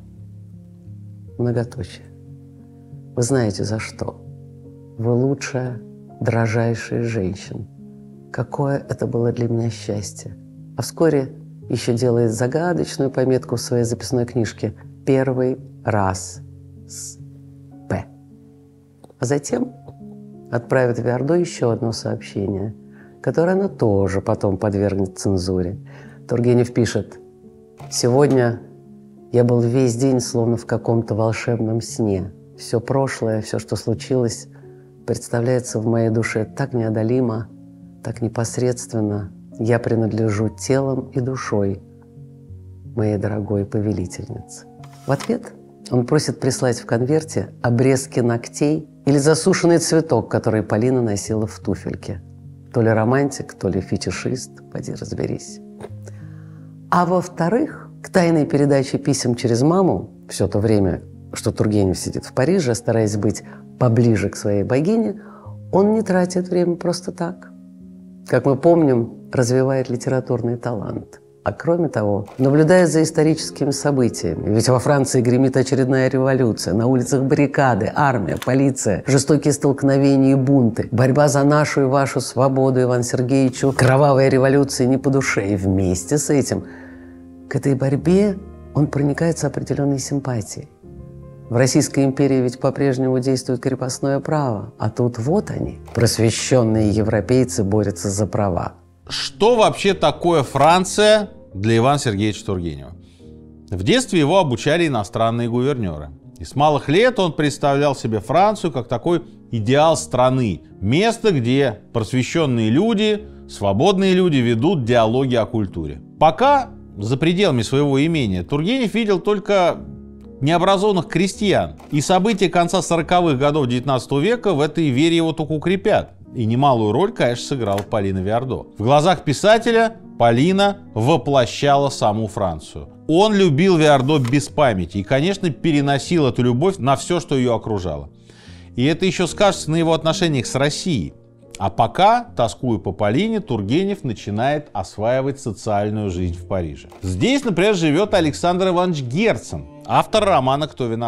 многоточие. Вы знаете, за что? Вы лучшая, дрожайшая женщина. Какое это было для меня счастье. А вскоре еще делает загадочную пометку в своей записной книжке «Первый раз с П». А затем отправит Виардо еще одно сообщение, которое она тоже потом подвергнет цензуре. Тургенев пишет: «Сегодня я был весь день словно в каком-то волшебном сне. Все прошлое, все, что случилось, представляется в моей душе так неодолимо, так непосредственно. Я принадлежу телом и душой моей дорогой повелительнице». В ответ он просит прислать в конверте обрезки ногтей или засушенный цветок, который Полина носила в туфельке. То ли романтик, то ли фетишист, поди разберись. А во-вторых, к тайной передаче писем через маму, все то время, что Тургенев сидит в Париже, стараясь быть поближе к своей богине, он не тратит время просто так. Как мы помним, развивает литературный талант. А кроме того, наблюдает за историческими событиями. Ведь во Франции гремит очередная революция. На улицах баррикады, армия, полиция, жестокие столкновения и бунты. Борьба за нашу и вашу свободу Ивану Сергеевичу. Кровавая революция не по душе. И вместе с этим к этой борьбе он проникается определенной симпатией. В Российской империи ведь по-прежнему действует крепостное право. А тут вот они, просвещенные европейцы, борются за права. Что вообще такое Франция для Ивана Сергеевича Тургенева? В детстве его обучали иностранные гувернеры. И с малых лет он представлял себе Францию как такой идеал страны. Место, где просвещенные люди, свободные люди ведут диалоги о культуре. Пока за пределами своего имения Тургенев видел только необразованных крестьян. И события конца 40-х годов 19 века в этой вере его только укрепят. И немалую роль, конечно, сыграла Полина Виардо. В глазах писателя Полина воплощала саму Францию. Он любил Виардо без памяти и, конечно, переносил эту любовь на все, что ее окружало. И это еще скажется на его отношениях с Россией. А пока, тоскуя по Полине, Тургенев начинает осваивать социальную жизнь в Париже. Здесь, например, живет Александр Иванович Герцен, автор романа «Кто виноват?».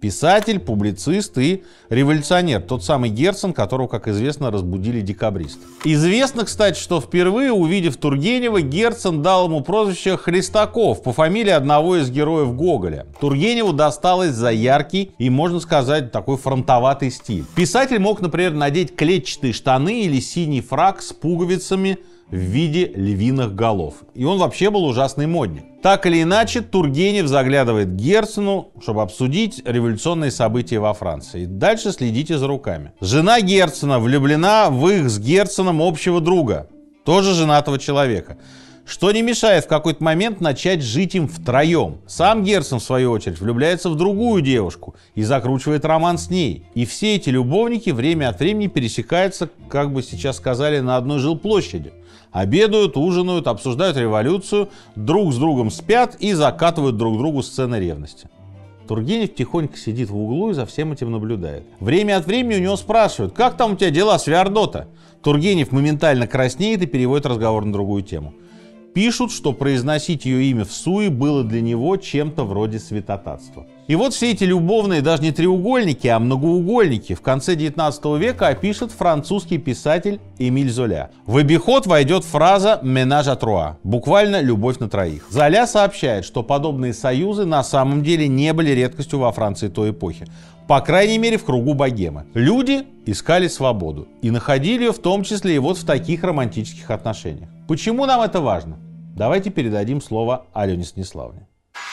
Писатель, публицист и революционер. Тот самый Герцен, которого, как известно, разбудили декабристы. Известно, кстати, что впервые, увидев Тургенева, Герцен дал ему прозвище Христаков по фамилии одного из героев Гоголя. Тургеневу досталось за яркий и, можно сказать, такой фронтоватый стиль. Писатель мог, например, надеть клетчатые штаны или синий фрак с пуговицами в виде львиных голов. И он вообще был ужасный модник. Так или иначе, Тургенев заглядывает к Герцену, чтобы обсудить революционные события во Франции. И дальше следите за руками. Жена Герцена влюблена в их с Герценом общего друга, тоже женатого человека, что не мешает в какой-то момент начать жить им втроем. Сам Герцен, в свою очередь, влюбляется в другую девушку и закручивает роман с ней. И все эти любовники время от времени пересекаются, как бы сейчас сказали, на одной жилплощади. Обедают, ужинают, обсуждают революцию, друг с другом спят и закатывают друг другу сцены ревности. Тургенев тихонько сидит в углу и за всем этим наблюдает. Время от времени у него спрашивают: «Как там у тебя дела с Виардо-то?» Тургенев моментально краснеет и переводит разговор на другую тему. Пишут, что произносить ее имя в суе было для него чем-то вроде святотатства. И вот все эти любовные даже не треугольники, а многоугольники в конце 19 века опишет французский писатель Эмиль Золя. В обиход войдет фраза «ménage à trois», буквально «любовь на троих». Золя сообщает, что подобные союзы на самом деле не были редкостью во Франции той эпохи. По крайней мере, в кругу богемы. Люди искали свободу и находили ее в том числе и вот в таких романтических отношениях. Почему нам это важно? Давайте передадим слово Алене Станиславовне.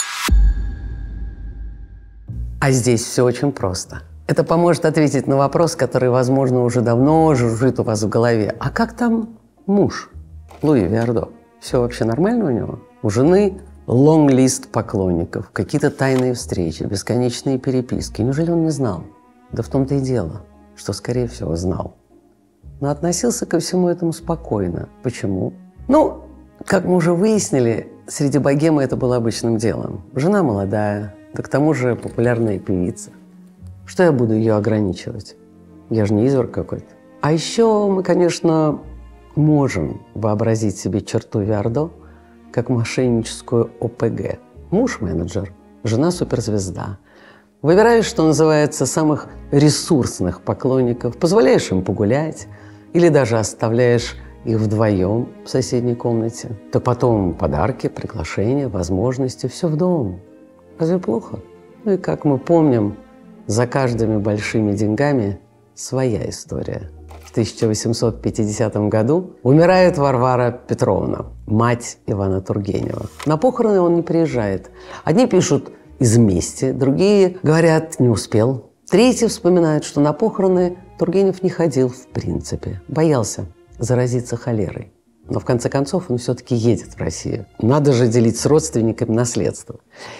А здесь все очень просто. Это поможет ответить на вопрос, который, возможно, уже давно жужжит у вас в голове. А как там муж Луи Виардо? Все вообще нормально у него? У жены лонг-лист поклонников, какие-то тайные встречи, бесконечные переписки. Неужели он не знал? Да в том-то и дело, что, скорее всего, знал. Но относился ко всему этому спокойно. Почему? Ну, как мы уже выяснили, среди богемы это было обычным делом. Жена молодая, да к тому же популярная певица. Что я буду ее ограничивать? Я же не изверг какой-то. А еще мы, конечно, можем вообразить себе черту Виардо как мошенническую ОПГ. Муж – менеджер, жена – суперзвезда. Выбираешь, что называется, самых ресурсных поклонников, позволяешь им погулять или даже оставляешь их вдвоем в соседней комнате. То потом подарки, приглашения, возможности – все в дом. Разве плохо? Ну и, как мы помним, за каждыми большими деньгами своя история. В 1850 году умирает Варвара Петровна, мать Ивана Тургенева. На похороны он не приезжает. Одни пишут из мести, другие говорят, не успел. Третьи вспоминают, что на похороны Тургенев не ходил в принципе, боялся заразиться холерой. Но в конце концов он все-таки едет в Россию. Надо же делить с родственниками наследство.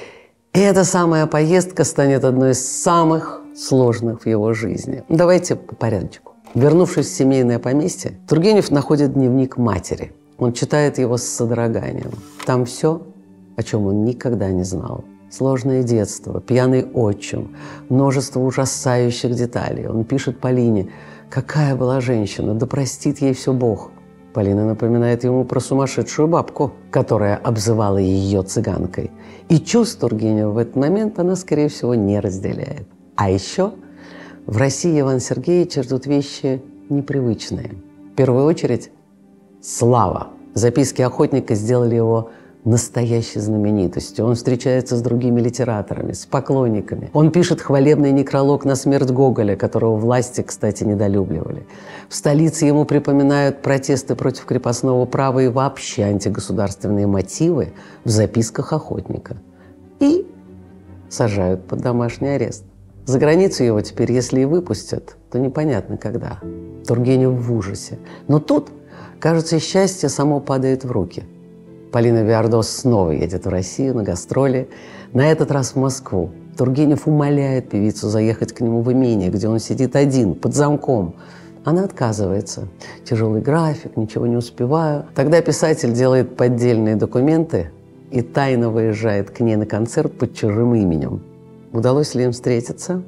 И эта самая поездка станет одной из самых сложных в его жизни. Давайте по порядочку. Вернувшись в семейное поместье, Тургенев находит дневник матери. Он читает его с содроганием. Там все, о чем он никогда не знал. Сложное детство, пьяный отчим, множество ужасающих деталей. Он пишет Полине: «Какая была женщина, да простит ей все Бог». Полина напоминает ему про сумасшедшую бабку, которая обзывала ее цыганкой. И чувств Тургенева в этот момент она, скорее всего, не разделяет. А еще в России Ивана Сергеевича ждут вещи непривычные. В первую очередь слава. Записки охотника сделали его настоящей знаменитостью. Он встречается с другими литераторами, с поклонниками. Он пишет хвалебный некролог на смерть Гоголя, которого власти, кстати, недолюбливали. В столице ему припоминают протесты против крепостного права и вообще антигосударственные мотивы в записках охотника. И сажают под домашний арест. За границу его теперь, если и выпустят, то непонятно когда. Тургенев в ужасе. Но тут, кажется, счастье само падает в руки. Полина Виардо снова едет в Россию на гастроли, на этот раз в Москву. Тургенев умоляет певицу заехать к нему в имение, где он сидит один, под замком. Она отказывается. Тяжелый график, ничего не успеваю. Тогда писатель делает поддельные документы и тайно выезжает к ней на концерт под чужим именем. Удалось ли им встретиться?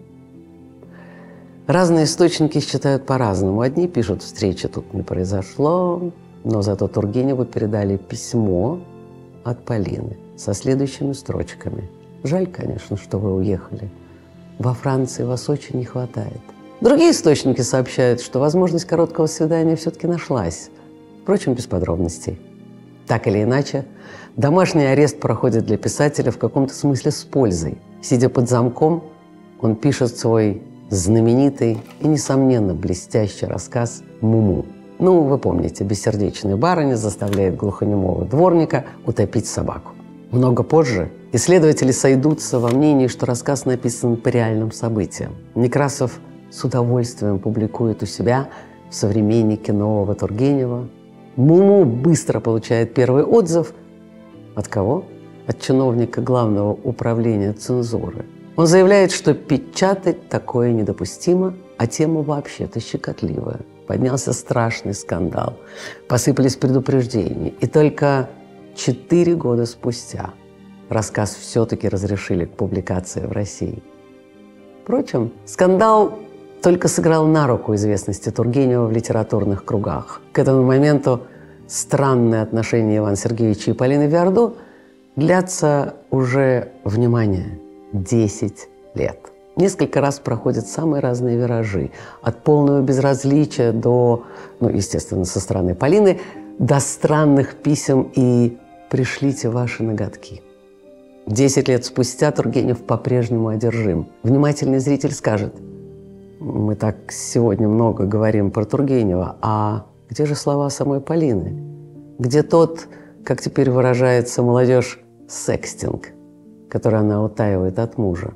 Разные источники считают по-разному. Одни пишут, встречи тут не произошло, но зато Тургеневу передали письмо от Полины со следующими строчками. «Жаль, конечно, что вы уехали. во Франции вас очень не хватает. Другие источники сообщают, что возможность короткого свидания все-таки нашлась. Впрочем, без подробностей. Так или иначе, домашний арест проходит для писателя в каком-то смысле с пользой. Сидя под замком, он пишет свой знаменитый и, несомненно, блестящий рассказ «Муму». Ну, вы помните, бессердечная барыня заставляет глухонемого дворника утопить собаку. Много позже исследователи сойдутся во мнении, что рассказ написан по реальным событиям. Некрасов с удовольствием публикует у себя в «Современнике» нового Тургенева. «Муму» быстро получает первый отзыв. От кого? От чиновника Главного управления цензуры. Он заявляет, что печатать такое недопустимо, а тема вообще-то щекотливая. Поднялся страшный скандал, посыпались предупреждения. И только 4 года спустя рассказ все-таки разрешили к публикации в России. Впрочем, скандал только сыграл на руку известности Тургенева в литературных кругах. К этому моменту странные отношения Ивана Сергеевича и Полины Виардо длятся уже, внимание, 10 лет. Несколько раз проходят самые разные виражи. От полного безразличия до, естественно, со стороны Полины, до странных писем и «пришлите ваши ноготки». 10 лет спустя Тургенев по-прежнему одержим. Внимательный зритель скажет: мы так сегодня много говорим про Тургенева, а где же слова самой Полины? Где тот, как теперь выражается молодежь, секстинг, который она утаивает от мужа?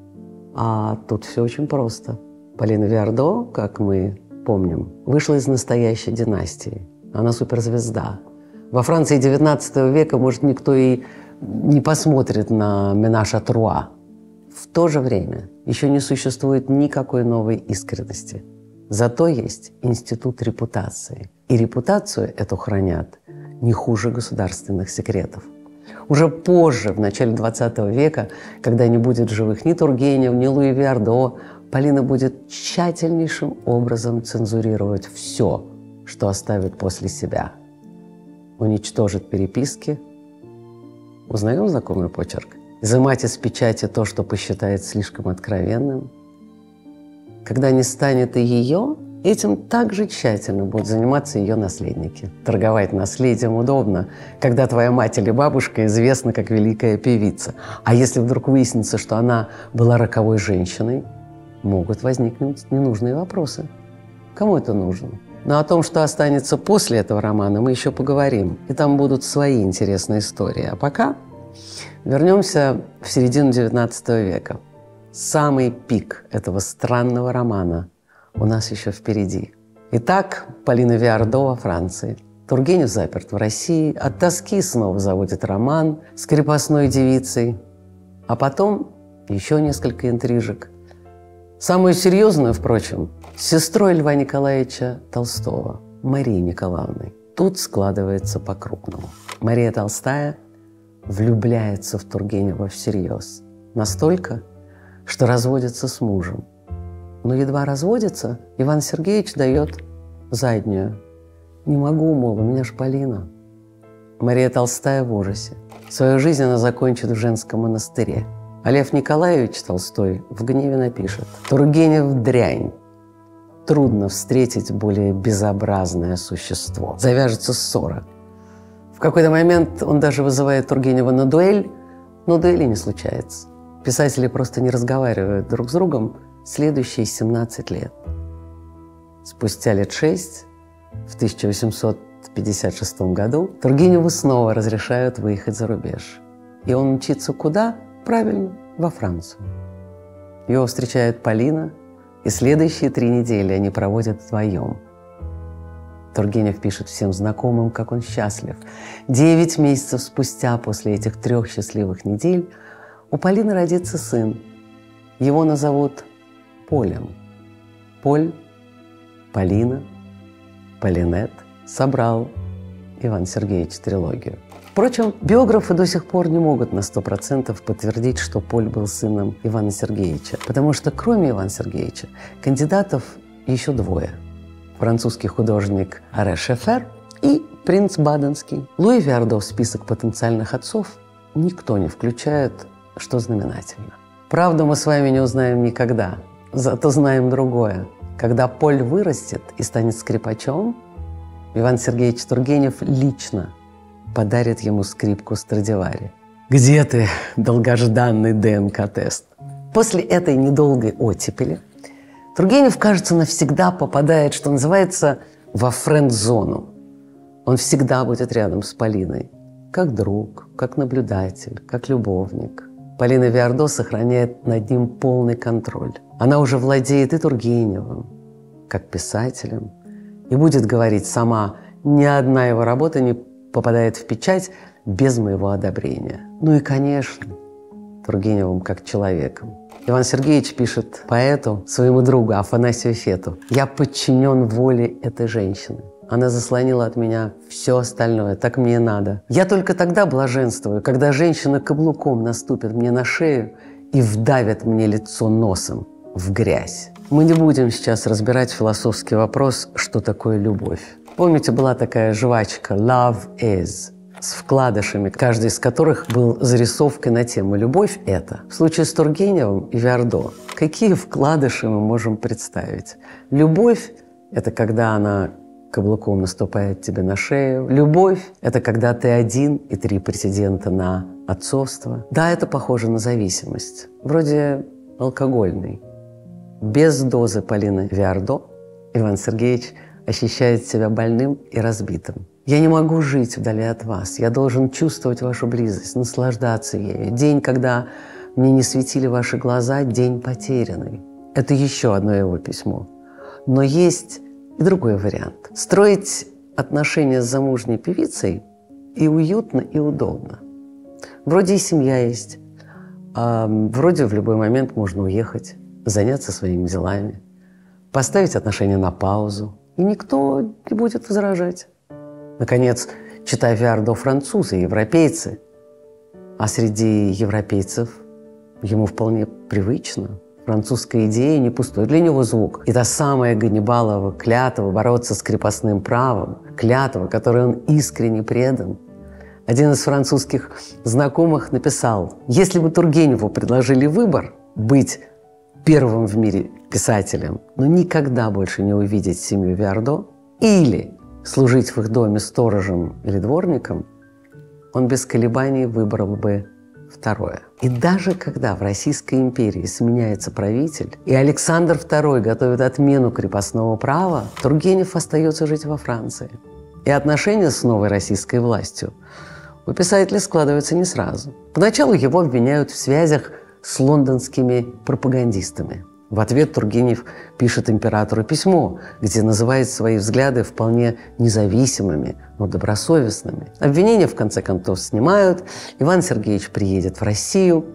А тут все очень просто. Полина Виардо, как мы помним, вышла из настоящей династии. Она суперзвезда. Во Франции XIX века, может, никто и не посмотрит на «Менаж а Труа». В то же время еще не существует никакой новой искренности. Зато есть институт репутации. И репутацию эту хранят не хуже государственных секретов. Уже позже, в начале XX века, когда не будет живых ни Тургенев, ни Луи Виардо, Полина будет тщательнейшим образом цензурировать все, что оставит после себя. Уничтожит переписки. Узнаем знакомый почерк? Изымать из печати то, что посчитает слишком откровенным. Когда не станет и ее, этим также тщательно будут заниматься ее наследники. Торговать наследием удобно, когда твоя мать или бабушка известна как великая певица. А если вдруг выяснится, что она была роковой женщиной, могут возникнуть ненужные вопросы. Кому это нужно? Но о том, что останется после этого романа, мы еще поговорим. И там будут свои интересные истории. А пока вернемся в середину XIX века. Самый пик этого странного романа у нас еще впереди. Итак, Полина Виардо во Франции. Тургенев заперт в России. От тоски снова заводит роман с крепостной девицей. А потом еще несколько интрижек. Самую серьезную, впрочем, с сестрой Льва Николаевича Толстого, Марией Николаевной. Тут складывается по-крупному. Мария Толстая влюбляется в Тургенева всерьез. Настолько, что разводится с мужем. Но едва разводится, Иван Сергеевич дает заднюю. «Не могу, мол, у меня ж Полина». Мария Толстая в ужасе. Свою жизнь она закончит в женском монастыре. А Лев Николаевич Толстой в гневе напишет: «Тургенев – дрянь. Трудно встретить более безобразное существо». Завяжется ссора. В какой-то момент он даже вызывает Тургенева на дуэль, но дуэли не случается. Писатели просто не разговаривают друг с другом следующие 17 лет. Спустя лет 6, в 1856 году, Тургеневу снова разрешают выехать за рубеж. И он мчится куда? Правильно, во Францию. Его встречает Полина, и следующие 3 недели они проводят вдвоем. Тургенев пишет всем знакомым, как он счастлив. 9 месяцев спустя, после этих 3 счастливых недель, у Полины родится сын. Его назовут Полем. Поль, Полина, Полинет собрал Иван Сергеевич трилогию. Впрочем, биографы до сих пор не могут на 100% подтвердить, что Поль был сыном Ивана Сергеевича, потому что кроме Ивана Сергеевича кандидатов еще 2. Французский художник Аре Шефер и принц Баденский. Луи Виардо в список потенциальных отцов никто не включает, что знаменательно. Правду мы с вами не узнаем никогда, зато знаем другое. Когда Поль вырастет и станет скрипачом, Иван Сергеевич Тургенев лично подарит ему скрипку Страдивари. Где ты, долгожданный ДНК-тест? После этой недолгой оттепели Тургенев, кажется, навсегда попадает, что называется, во френд-зону. Он всегда будет рядом с Полиной, как друг, как наблюдатель, как любовник. Полина Виардо сохраняет над ним полный контроль. Она уже владеет и Тургеневым, как писателем, и будет говорить сама: ни одна его работа не попадает в печать без моего одобрения. Ну и, конечно, Тургеневым как человеком. Иван Сергеевич пишет поэту, своему другу Афанасию Фету: «Я подчинен воле этой женщины. Она заслонила от меня все остальное, так мне и надо. Я только тогда блаженствую, когда женщина каблуком наступит мне на шею и вдавит мне лицо носом в грязь». Мы не будем сейчас разбирать философский вопрос, что такое любовь. Помните, была такая жвачка «Love is», с вкладышами, каждый из которых был зарисовкой на тему «Любовь – это». В случае с Тургеневым и Виардо какие вкладыши мы можем представить? Любовь – это когда она каблуком наступает тебе на шею. Любовь – это когда ты один и 3 претендента на отцовство. Да, это похоже на зависимость, вроде алкогольной. Без дозы Полины Виардо Иван Сергеевич ощущает себя больным и разбитым. «Я не могу жить вдали от вас. Я должен чувствовать вашу близость, наслаждаться ею. День, когда мне не светили ваши глаза, день потерянный». Это еще одно его письмо. Но есть и другой вариант. Строить отношения с замужней певицей и уютно, и удобно. Вроде и семья есть, а вроде в любой момент можно уехать, заняться своими делами, поставить отношения на паузу, и никто не будет возражать. Наконец, читая Виардо, французы, европейцы, а среди европейцев ему вполне привычно. Французская идея не пустой для него звук. И та самая Ганнибалова клятва бороться с крепостным правом, клятва, которой он искренне предан. Один из французских знакомых написал: «Если бы Тургеневу предложили выбор быть первым в мире писателем, но никогда больше не увидеть семью Виардо, или служить в их доме сторожем или дворником, он без колебаний выбрал бы второе». И даже когда в Российской империи сменяется правитель, и Александр II готовит отмену крепостного права, Тургенев остается жить во Франции. И отношения с новой российской властью у писателя складываются не сразу. Поначалу его обвиняют в связях с лондонскими пропагандистами. В ответ Тургенев пишет императору письмо, где называет свои взгляды вполне независимыми, но добросовестными. Обвинения, в конце концов, снимают. Иван Сергеевич приедет в Россию,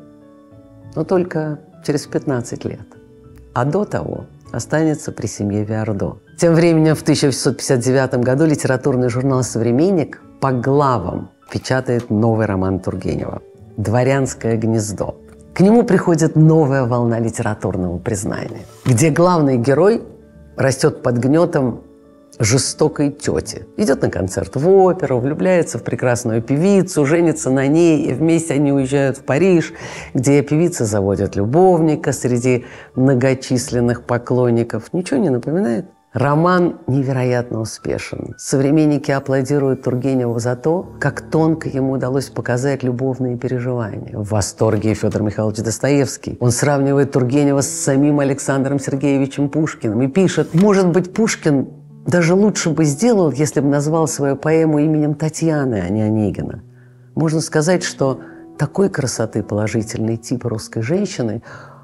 но только через 15 лет. А до того останется при семье Виардо. Тем временем в 1859 году литературный журнал «Современник» по главам печатает новый роман Тургенева «Дворянское гнездо». К нему приходит новая волна литературного признания, где главный герой растет под гнетом жестокой тети. Идет на концерт в оперу, влюбляется в прекрасную певицу, женится на ней, и вместе они уезжают в Париж, где певица заводит любовника среди многочисленных поклонников. Ничего не напоминает? Роман невероятно успешен. Современники аплодируют Тургеневу за то, как тонко ему удалось показать любовные переживания. В восторге Федор Михайлович Достоевский. Он сравнивает Тургенева с самим Александром Сергеевичем Пушкиным и пишет: «Может быть, Пушкин даже лучше бы сделал, если бы назвал свою поэму именем Татьяны, а не Онегина». Можно сказать, что такой красоты положительный тип русской женщины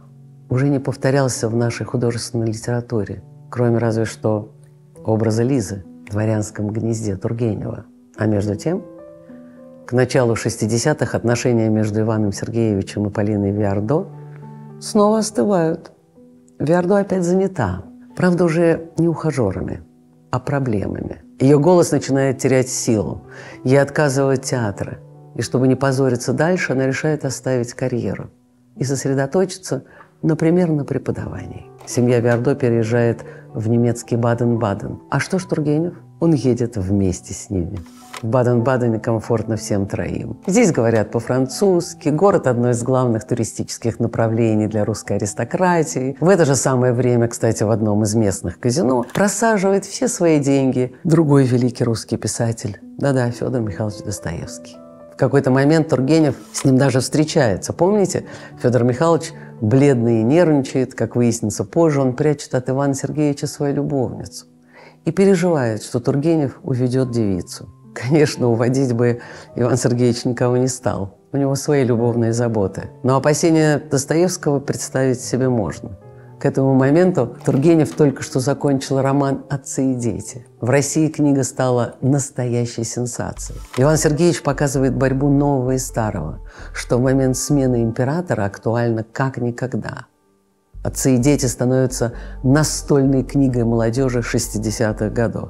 уже не повторялся в нашей художественной литературе, кроме разве что образа Лизы в «Дворянском гнезде» Тургенева. А между тем, к началу 60-х отношения между Иваном Сергеевичем и Полиной Виардо снова остывают. Виардо опять занята, правда, уже не ухажерами, а проблемами. Ее голос начинает терять силу, ей отказывают театры. И чтобы не позориться дальше, она решает оставить карьеру и сосредоточиться например, на преподавании. Семья Виардо переезжает в немецкий Баден-Баден. А что ж Тургенев? Он едет вместе с ними. В Баден-Бадене комфортно всем троим. Здесь говорят по-французски, город – одно из главных туристических направлений для русской аристократии. В это же самое время, кстати, в одном из местных казино просаживает все свои деньги другой великий русский писатель. Да-да, Федор Михайлович Достоевский. В какой-то момент Тургенев с ним даже встречается. Помните, Федор Михайлович бледный и нервничает, как выяснится позже, он прячет от Ивана Сергеевича свою любовницу и переживает, что Тургенев уведет девицу. Конечно, уводить бы Иван Сергеевич никого не стал. У него свои любовные заботы. Но опасения Достоевского представить себе можно. К этому моменту Тургенев только что закончил роман «Отцы и дети». В России книга стала настоящей сенсацией. Иван Сергеевич показывает борьбу нового и старого, что в момент смены императора актуально как никогда. «Отцы и дети» становятся настольной книгой молодежи 60-х годов.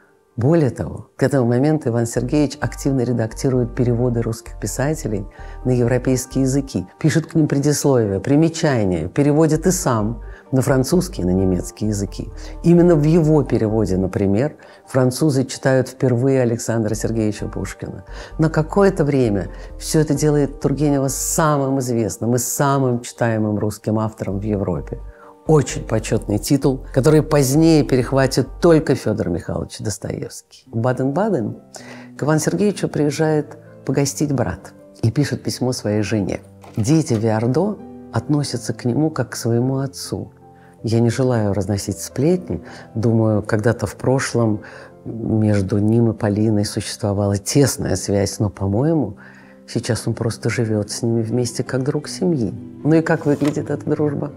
Более того, к этому моменту Иван Сергеевич активно редактирует переводы русских писателей на европейские языки, пишет к ним предисловия, примечания, переводит и сам на французский и на немецкий языки. Именно в его переводе, например, французы читают впервые Александра Сергеевича Пушкина. На какое-то время все это делает Тургенева самым известным и самым читаемым русским автором в Европе. Очень почетный титул, который позднее перехватит только Федор Михайлович Достоевский. В Баден-Баден к Ивану Сергеевичу приезжает погостить брат и пишет письмо своей жене. Дети Виардо относятся к нему как к своему отцу. Я не желаю разносить сплетни. Думаю, когда-то в прошлом между ним и Полиной существовала тесная связь, но, по-моему, сейчас он просто живет с ними вместе как друг семьи. Ну и как выглядит эта дружба?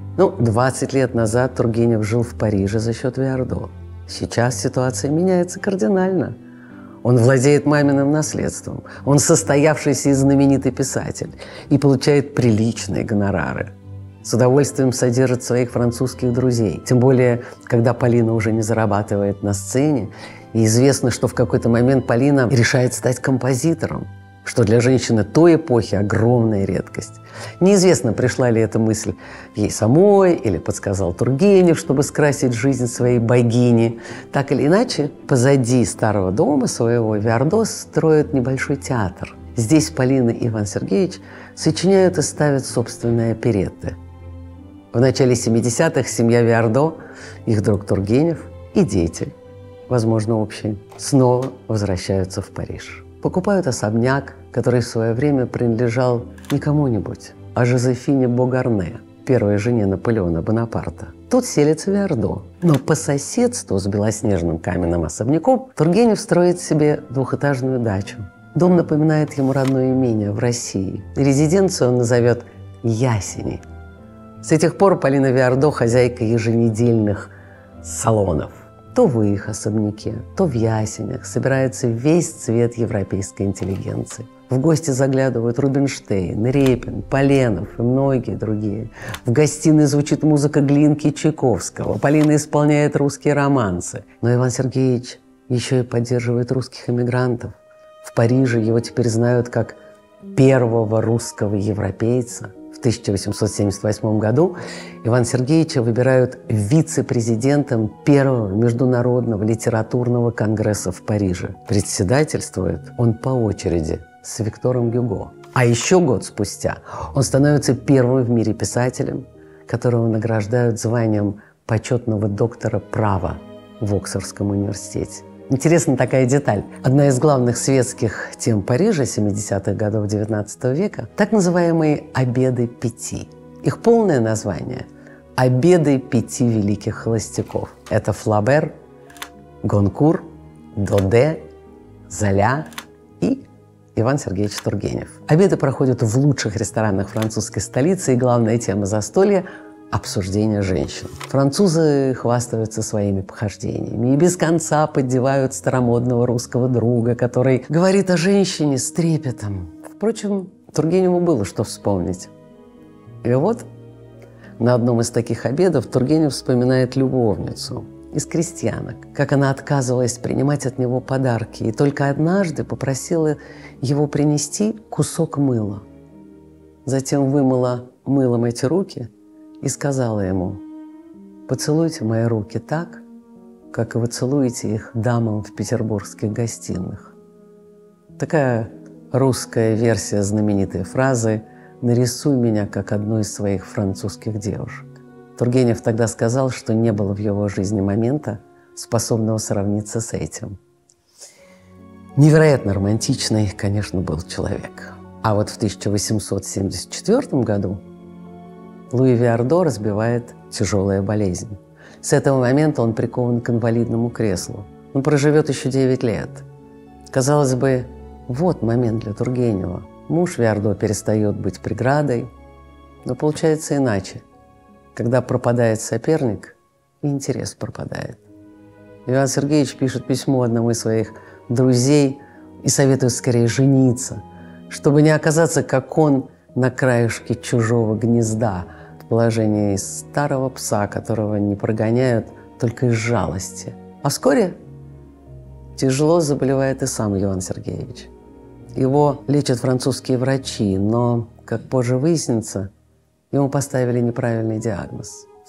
20 лет назад Тургенев жил в Париже за счет Виардо. Сейчас ситуация меняется кардинально. Он владеет маминым наследством. Он состоявшийся и знаменитый писатель и получает приличные гонорары. С удовольствием содержит своих французских друзей. Тем более, когда Полина уже не зарабатывает на сцене. И известно, что в какой-то момент Полина решает стать композитором, что для женщины той эпохи огромная редкость. Неизвестно, пришла ли эта мысль ей самой или подсказал Тургенев, чтобы скрасить жизнь своей богини. Так или иначе, позади старого дома своего Виардо строят небольшой театр. Здесь Полина и Иван Сергеевич сочиняют и ставят собственные оперетты. В начале 70-х семья Виардо, их друг Тургенев и дети, возможно, общие, снова возвращаются в Париж. Покупают особняк, который в свое время принадлежал не кому-нибудь, а Жозефине Богарне, первой жене Наполеона Бонапарта. Тут селится Виардо. Но по соседству с белоснежным каменным особняком Тургенев строит себе двухэтажную дачу. Дом напоминает ему родное имение в России. Резиденцию он назовет «Ясени». С этих пор Полина Виардо – хозяйка еженедельных салонов. То в их особняке, то в Ясенях собирается весь цвет европейской интеллигенции. В гости заглядывают Рубинштейн, Репин, Поленов и многие другие. В гостиной звучит музыка Глинки и Чайковского. Полина исполняет русские романсы. Но Иван Сергеевич еще и поддерживает русских эмигрантов. В Париже его теперь знают как первого русского европейца. В 1878 году Ивана Сергеевича выбирают вице-президентом Первого международного литературного конгресса в Париже. Председательствует он по очереди с Виктором Гюго. А еще год спустя он становится первым в мире писателем, которого награждают званием почетного доктора права в Оксфордском университете. Интересна такая деталь. Одна из главных светских тем Парижа 70-х годов XIX века – так называемые «Обеды пяти». Их полное название – «Обеды пяти великих холостяков». Это Флабер, Гонкур, Доде, Золя и Иван Сергеевич Тургенев. Обеды проходят в лучших ресторанах французской столицы, и главная тема застолья – обсуждение женщин. Французы хвастаются своими похождениями и без конца поддевают старомодного русского друга, который говорит о женщине с трепетом. Впрочем, Тургеневу было что вспомнить. И вот на одном из таких обедов Тургенев вспоминает любовницу из крестьянок, как она отказывалась принимать от него подарки и только однажды попросила его принести кусок мыла. Затем вымыла мылом эти руки и сказала ему: «Поцелуйте мои руки так, как и вы целуете их дамам в петербургских гостиных». Такая русская версия знаменитой фразы «Нарисуй меня, как одну из своих французских девушек». Тургенев тогда сказал, что не было в его жизни момента, способного сравниться с этим. Невероятно романтичный, конечно, был человек. А вот в 1874 году Луи Виардо разбивает тяжелая болезнь. С этого момента он прикован к инвалидному креслу. Он проживет еще 9 лет. Казалось бы, вот момент для Тургенева. Муж Виардо перестает быть преградой, но получается иначе. Когда пропадает соперник, и интерес пропадает. Иван Сергеевич пишет письмо одному из своих друзей и советует скорее жениться, чтобы не оказаться, как он, на краешке чужого гнезда, в положении старого пса, которого не прогоняют только из жалости. А вскоре тяжело заболевает и сам Иван Сергеевич. Его лечат французские врачи, но, как позже выяснится, ему поставили неправильный диагноз. В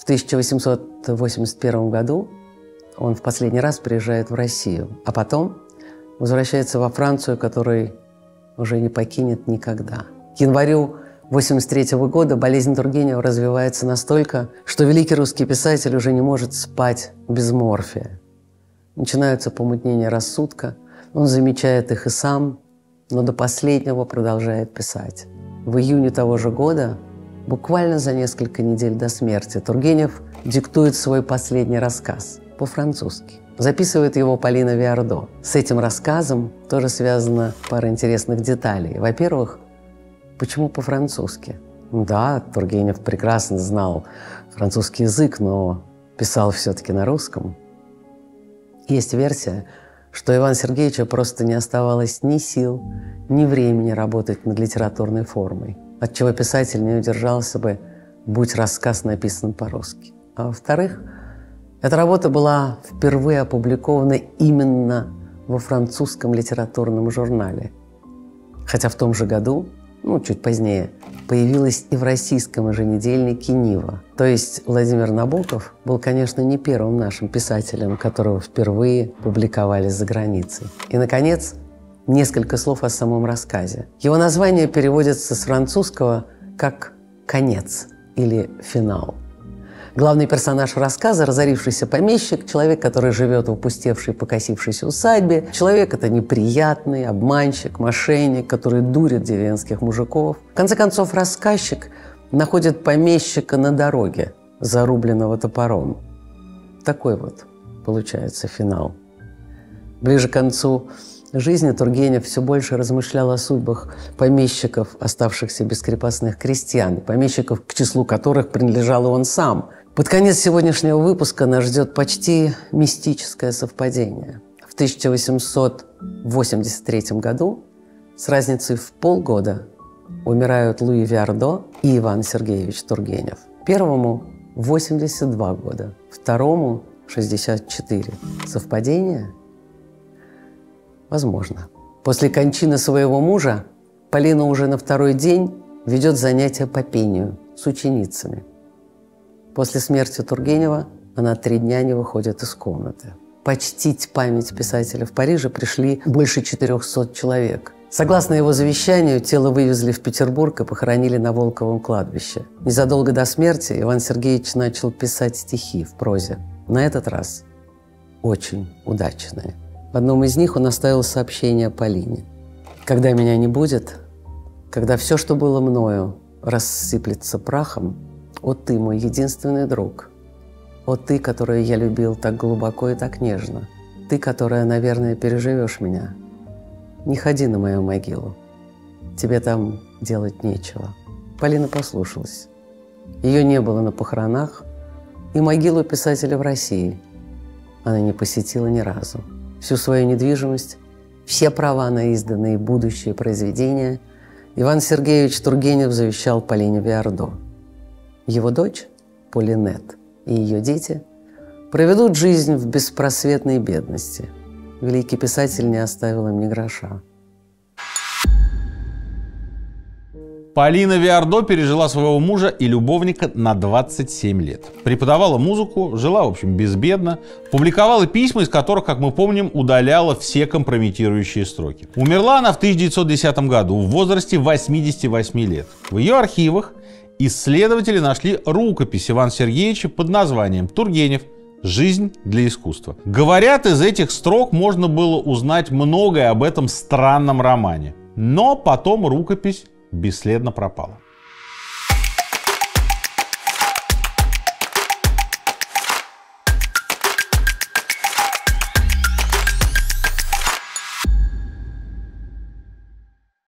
1881 году он в последний раз приезжает в Россию, а потом возвращается во Францию, которую уже не покинет никогда. К январю 1983 года болезнь Тургенева развивается настолько, что великий русский писатель уже не может спать без морфия. Начинаются помутнения рассудка, он замечает их и сам, но до последнего продолжает писать. В июне того же года, буквально за несколько недель до смерти, Тургенев диктует свой последний рассказ по-французски. Записывает его Полина Виардо. С этим рассказом тоже связана пара интересных деталей. Во-первых, почему по-французски? Да, Тургенев прекрасно знал французский язык, но писал все-таки на русском. Есть версия, что Ивана Сергеевича просто не оставалось ни сил, ни времени работать над литературной формой, отчего писатель не удержался бы, будь рассказ написан по-русски. А во-вторых, эта работа была впервые опубликована именно во французском литературном журнале. Хотя в том же году, чуть позднее, появилась и в российском еженедельнике «Нива». То есть Владимир Набоков был, конечно, не первым нашим писателем, которого впервые публиковали за границей. И, наконец, несколько слов о самом рассказе. Его название переводится с французского как «конец» или «финал». Главный персонаж рассказа – разорившийся помещик, человек, который живет в опустевшей, покосившейся усадьбе. Человек – это неприятный, обманщик, мошенник, который дурит деревенских мужиков. В конце концов, рассказчик находит помещика на дороге, зарубленного топором. Такой вот получается финал. Ближе к концу жизни Тургенев все больше размышлял о судьбах помещиков, оставшихся без крепостных крестьян, помещиков, к числу которых принадлежал и он сам. Под конец сегодняшнего выпуска нас ждет почти мистическое совпадение. В 1883 году с разницей в полгода умирают Луи Виардо и Иван Сергеевич Тургенев. Первому 82 года, второму 64. Совпадение? Возможно. После кончины своего мужа Полина уже на второй день ведет занятия по пению с ученицами. После смерти Тургенева она 3 дня не выходит из комнаты. Почтить память писателя в Париже пришли больше 400 человек. Согласно его завещанию, тело вывезли в Петербург и похоронили на Волковом кладбище. Незадолго до смерти Иван Сергеевич начал писать стихи в прозе. На этот раз очень удачные. В одном из них он оставил сообщение Полине. «Когда меня не будет, когда все, что было мною, рассыплется прахом, о ты, мой единственный друг, о ты, которую я любил так глубоко и так нежно, ты, которая, наверное, переживешь меня, не ходи на мою могилу, тебе там делать нечего». Полина послушалась. Ее не было на похоронах, и могилу писателя в России она не посетила ни разу. Всю свою недвижимость, все права на изданные и будущие произведения Иван Сергеевич Тургенев завещал Полине Виардо. Его дочь, Полинет, и ее дети проведут жизнь в беспросветной бедности. Великий писатель не оставил им ни гроша. Полина Виардо пережила своего мужа и любовника на 27 лет. Преподавала музыку, жила, в общем, безбедно, публиковала письма, из которых, как мы помним, удаляла все компрометирующие строки. Умерла она в 1910 году в возрасте 88 лет. В ее архивах исследователи нашли рукопись Ивана Сергеевича под названием «Тургенев. Жизнь для искусства». Говорят, из этих строк можно было узнать многое об этом странном романе. Но потом рукопись бесследно пропала.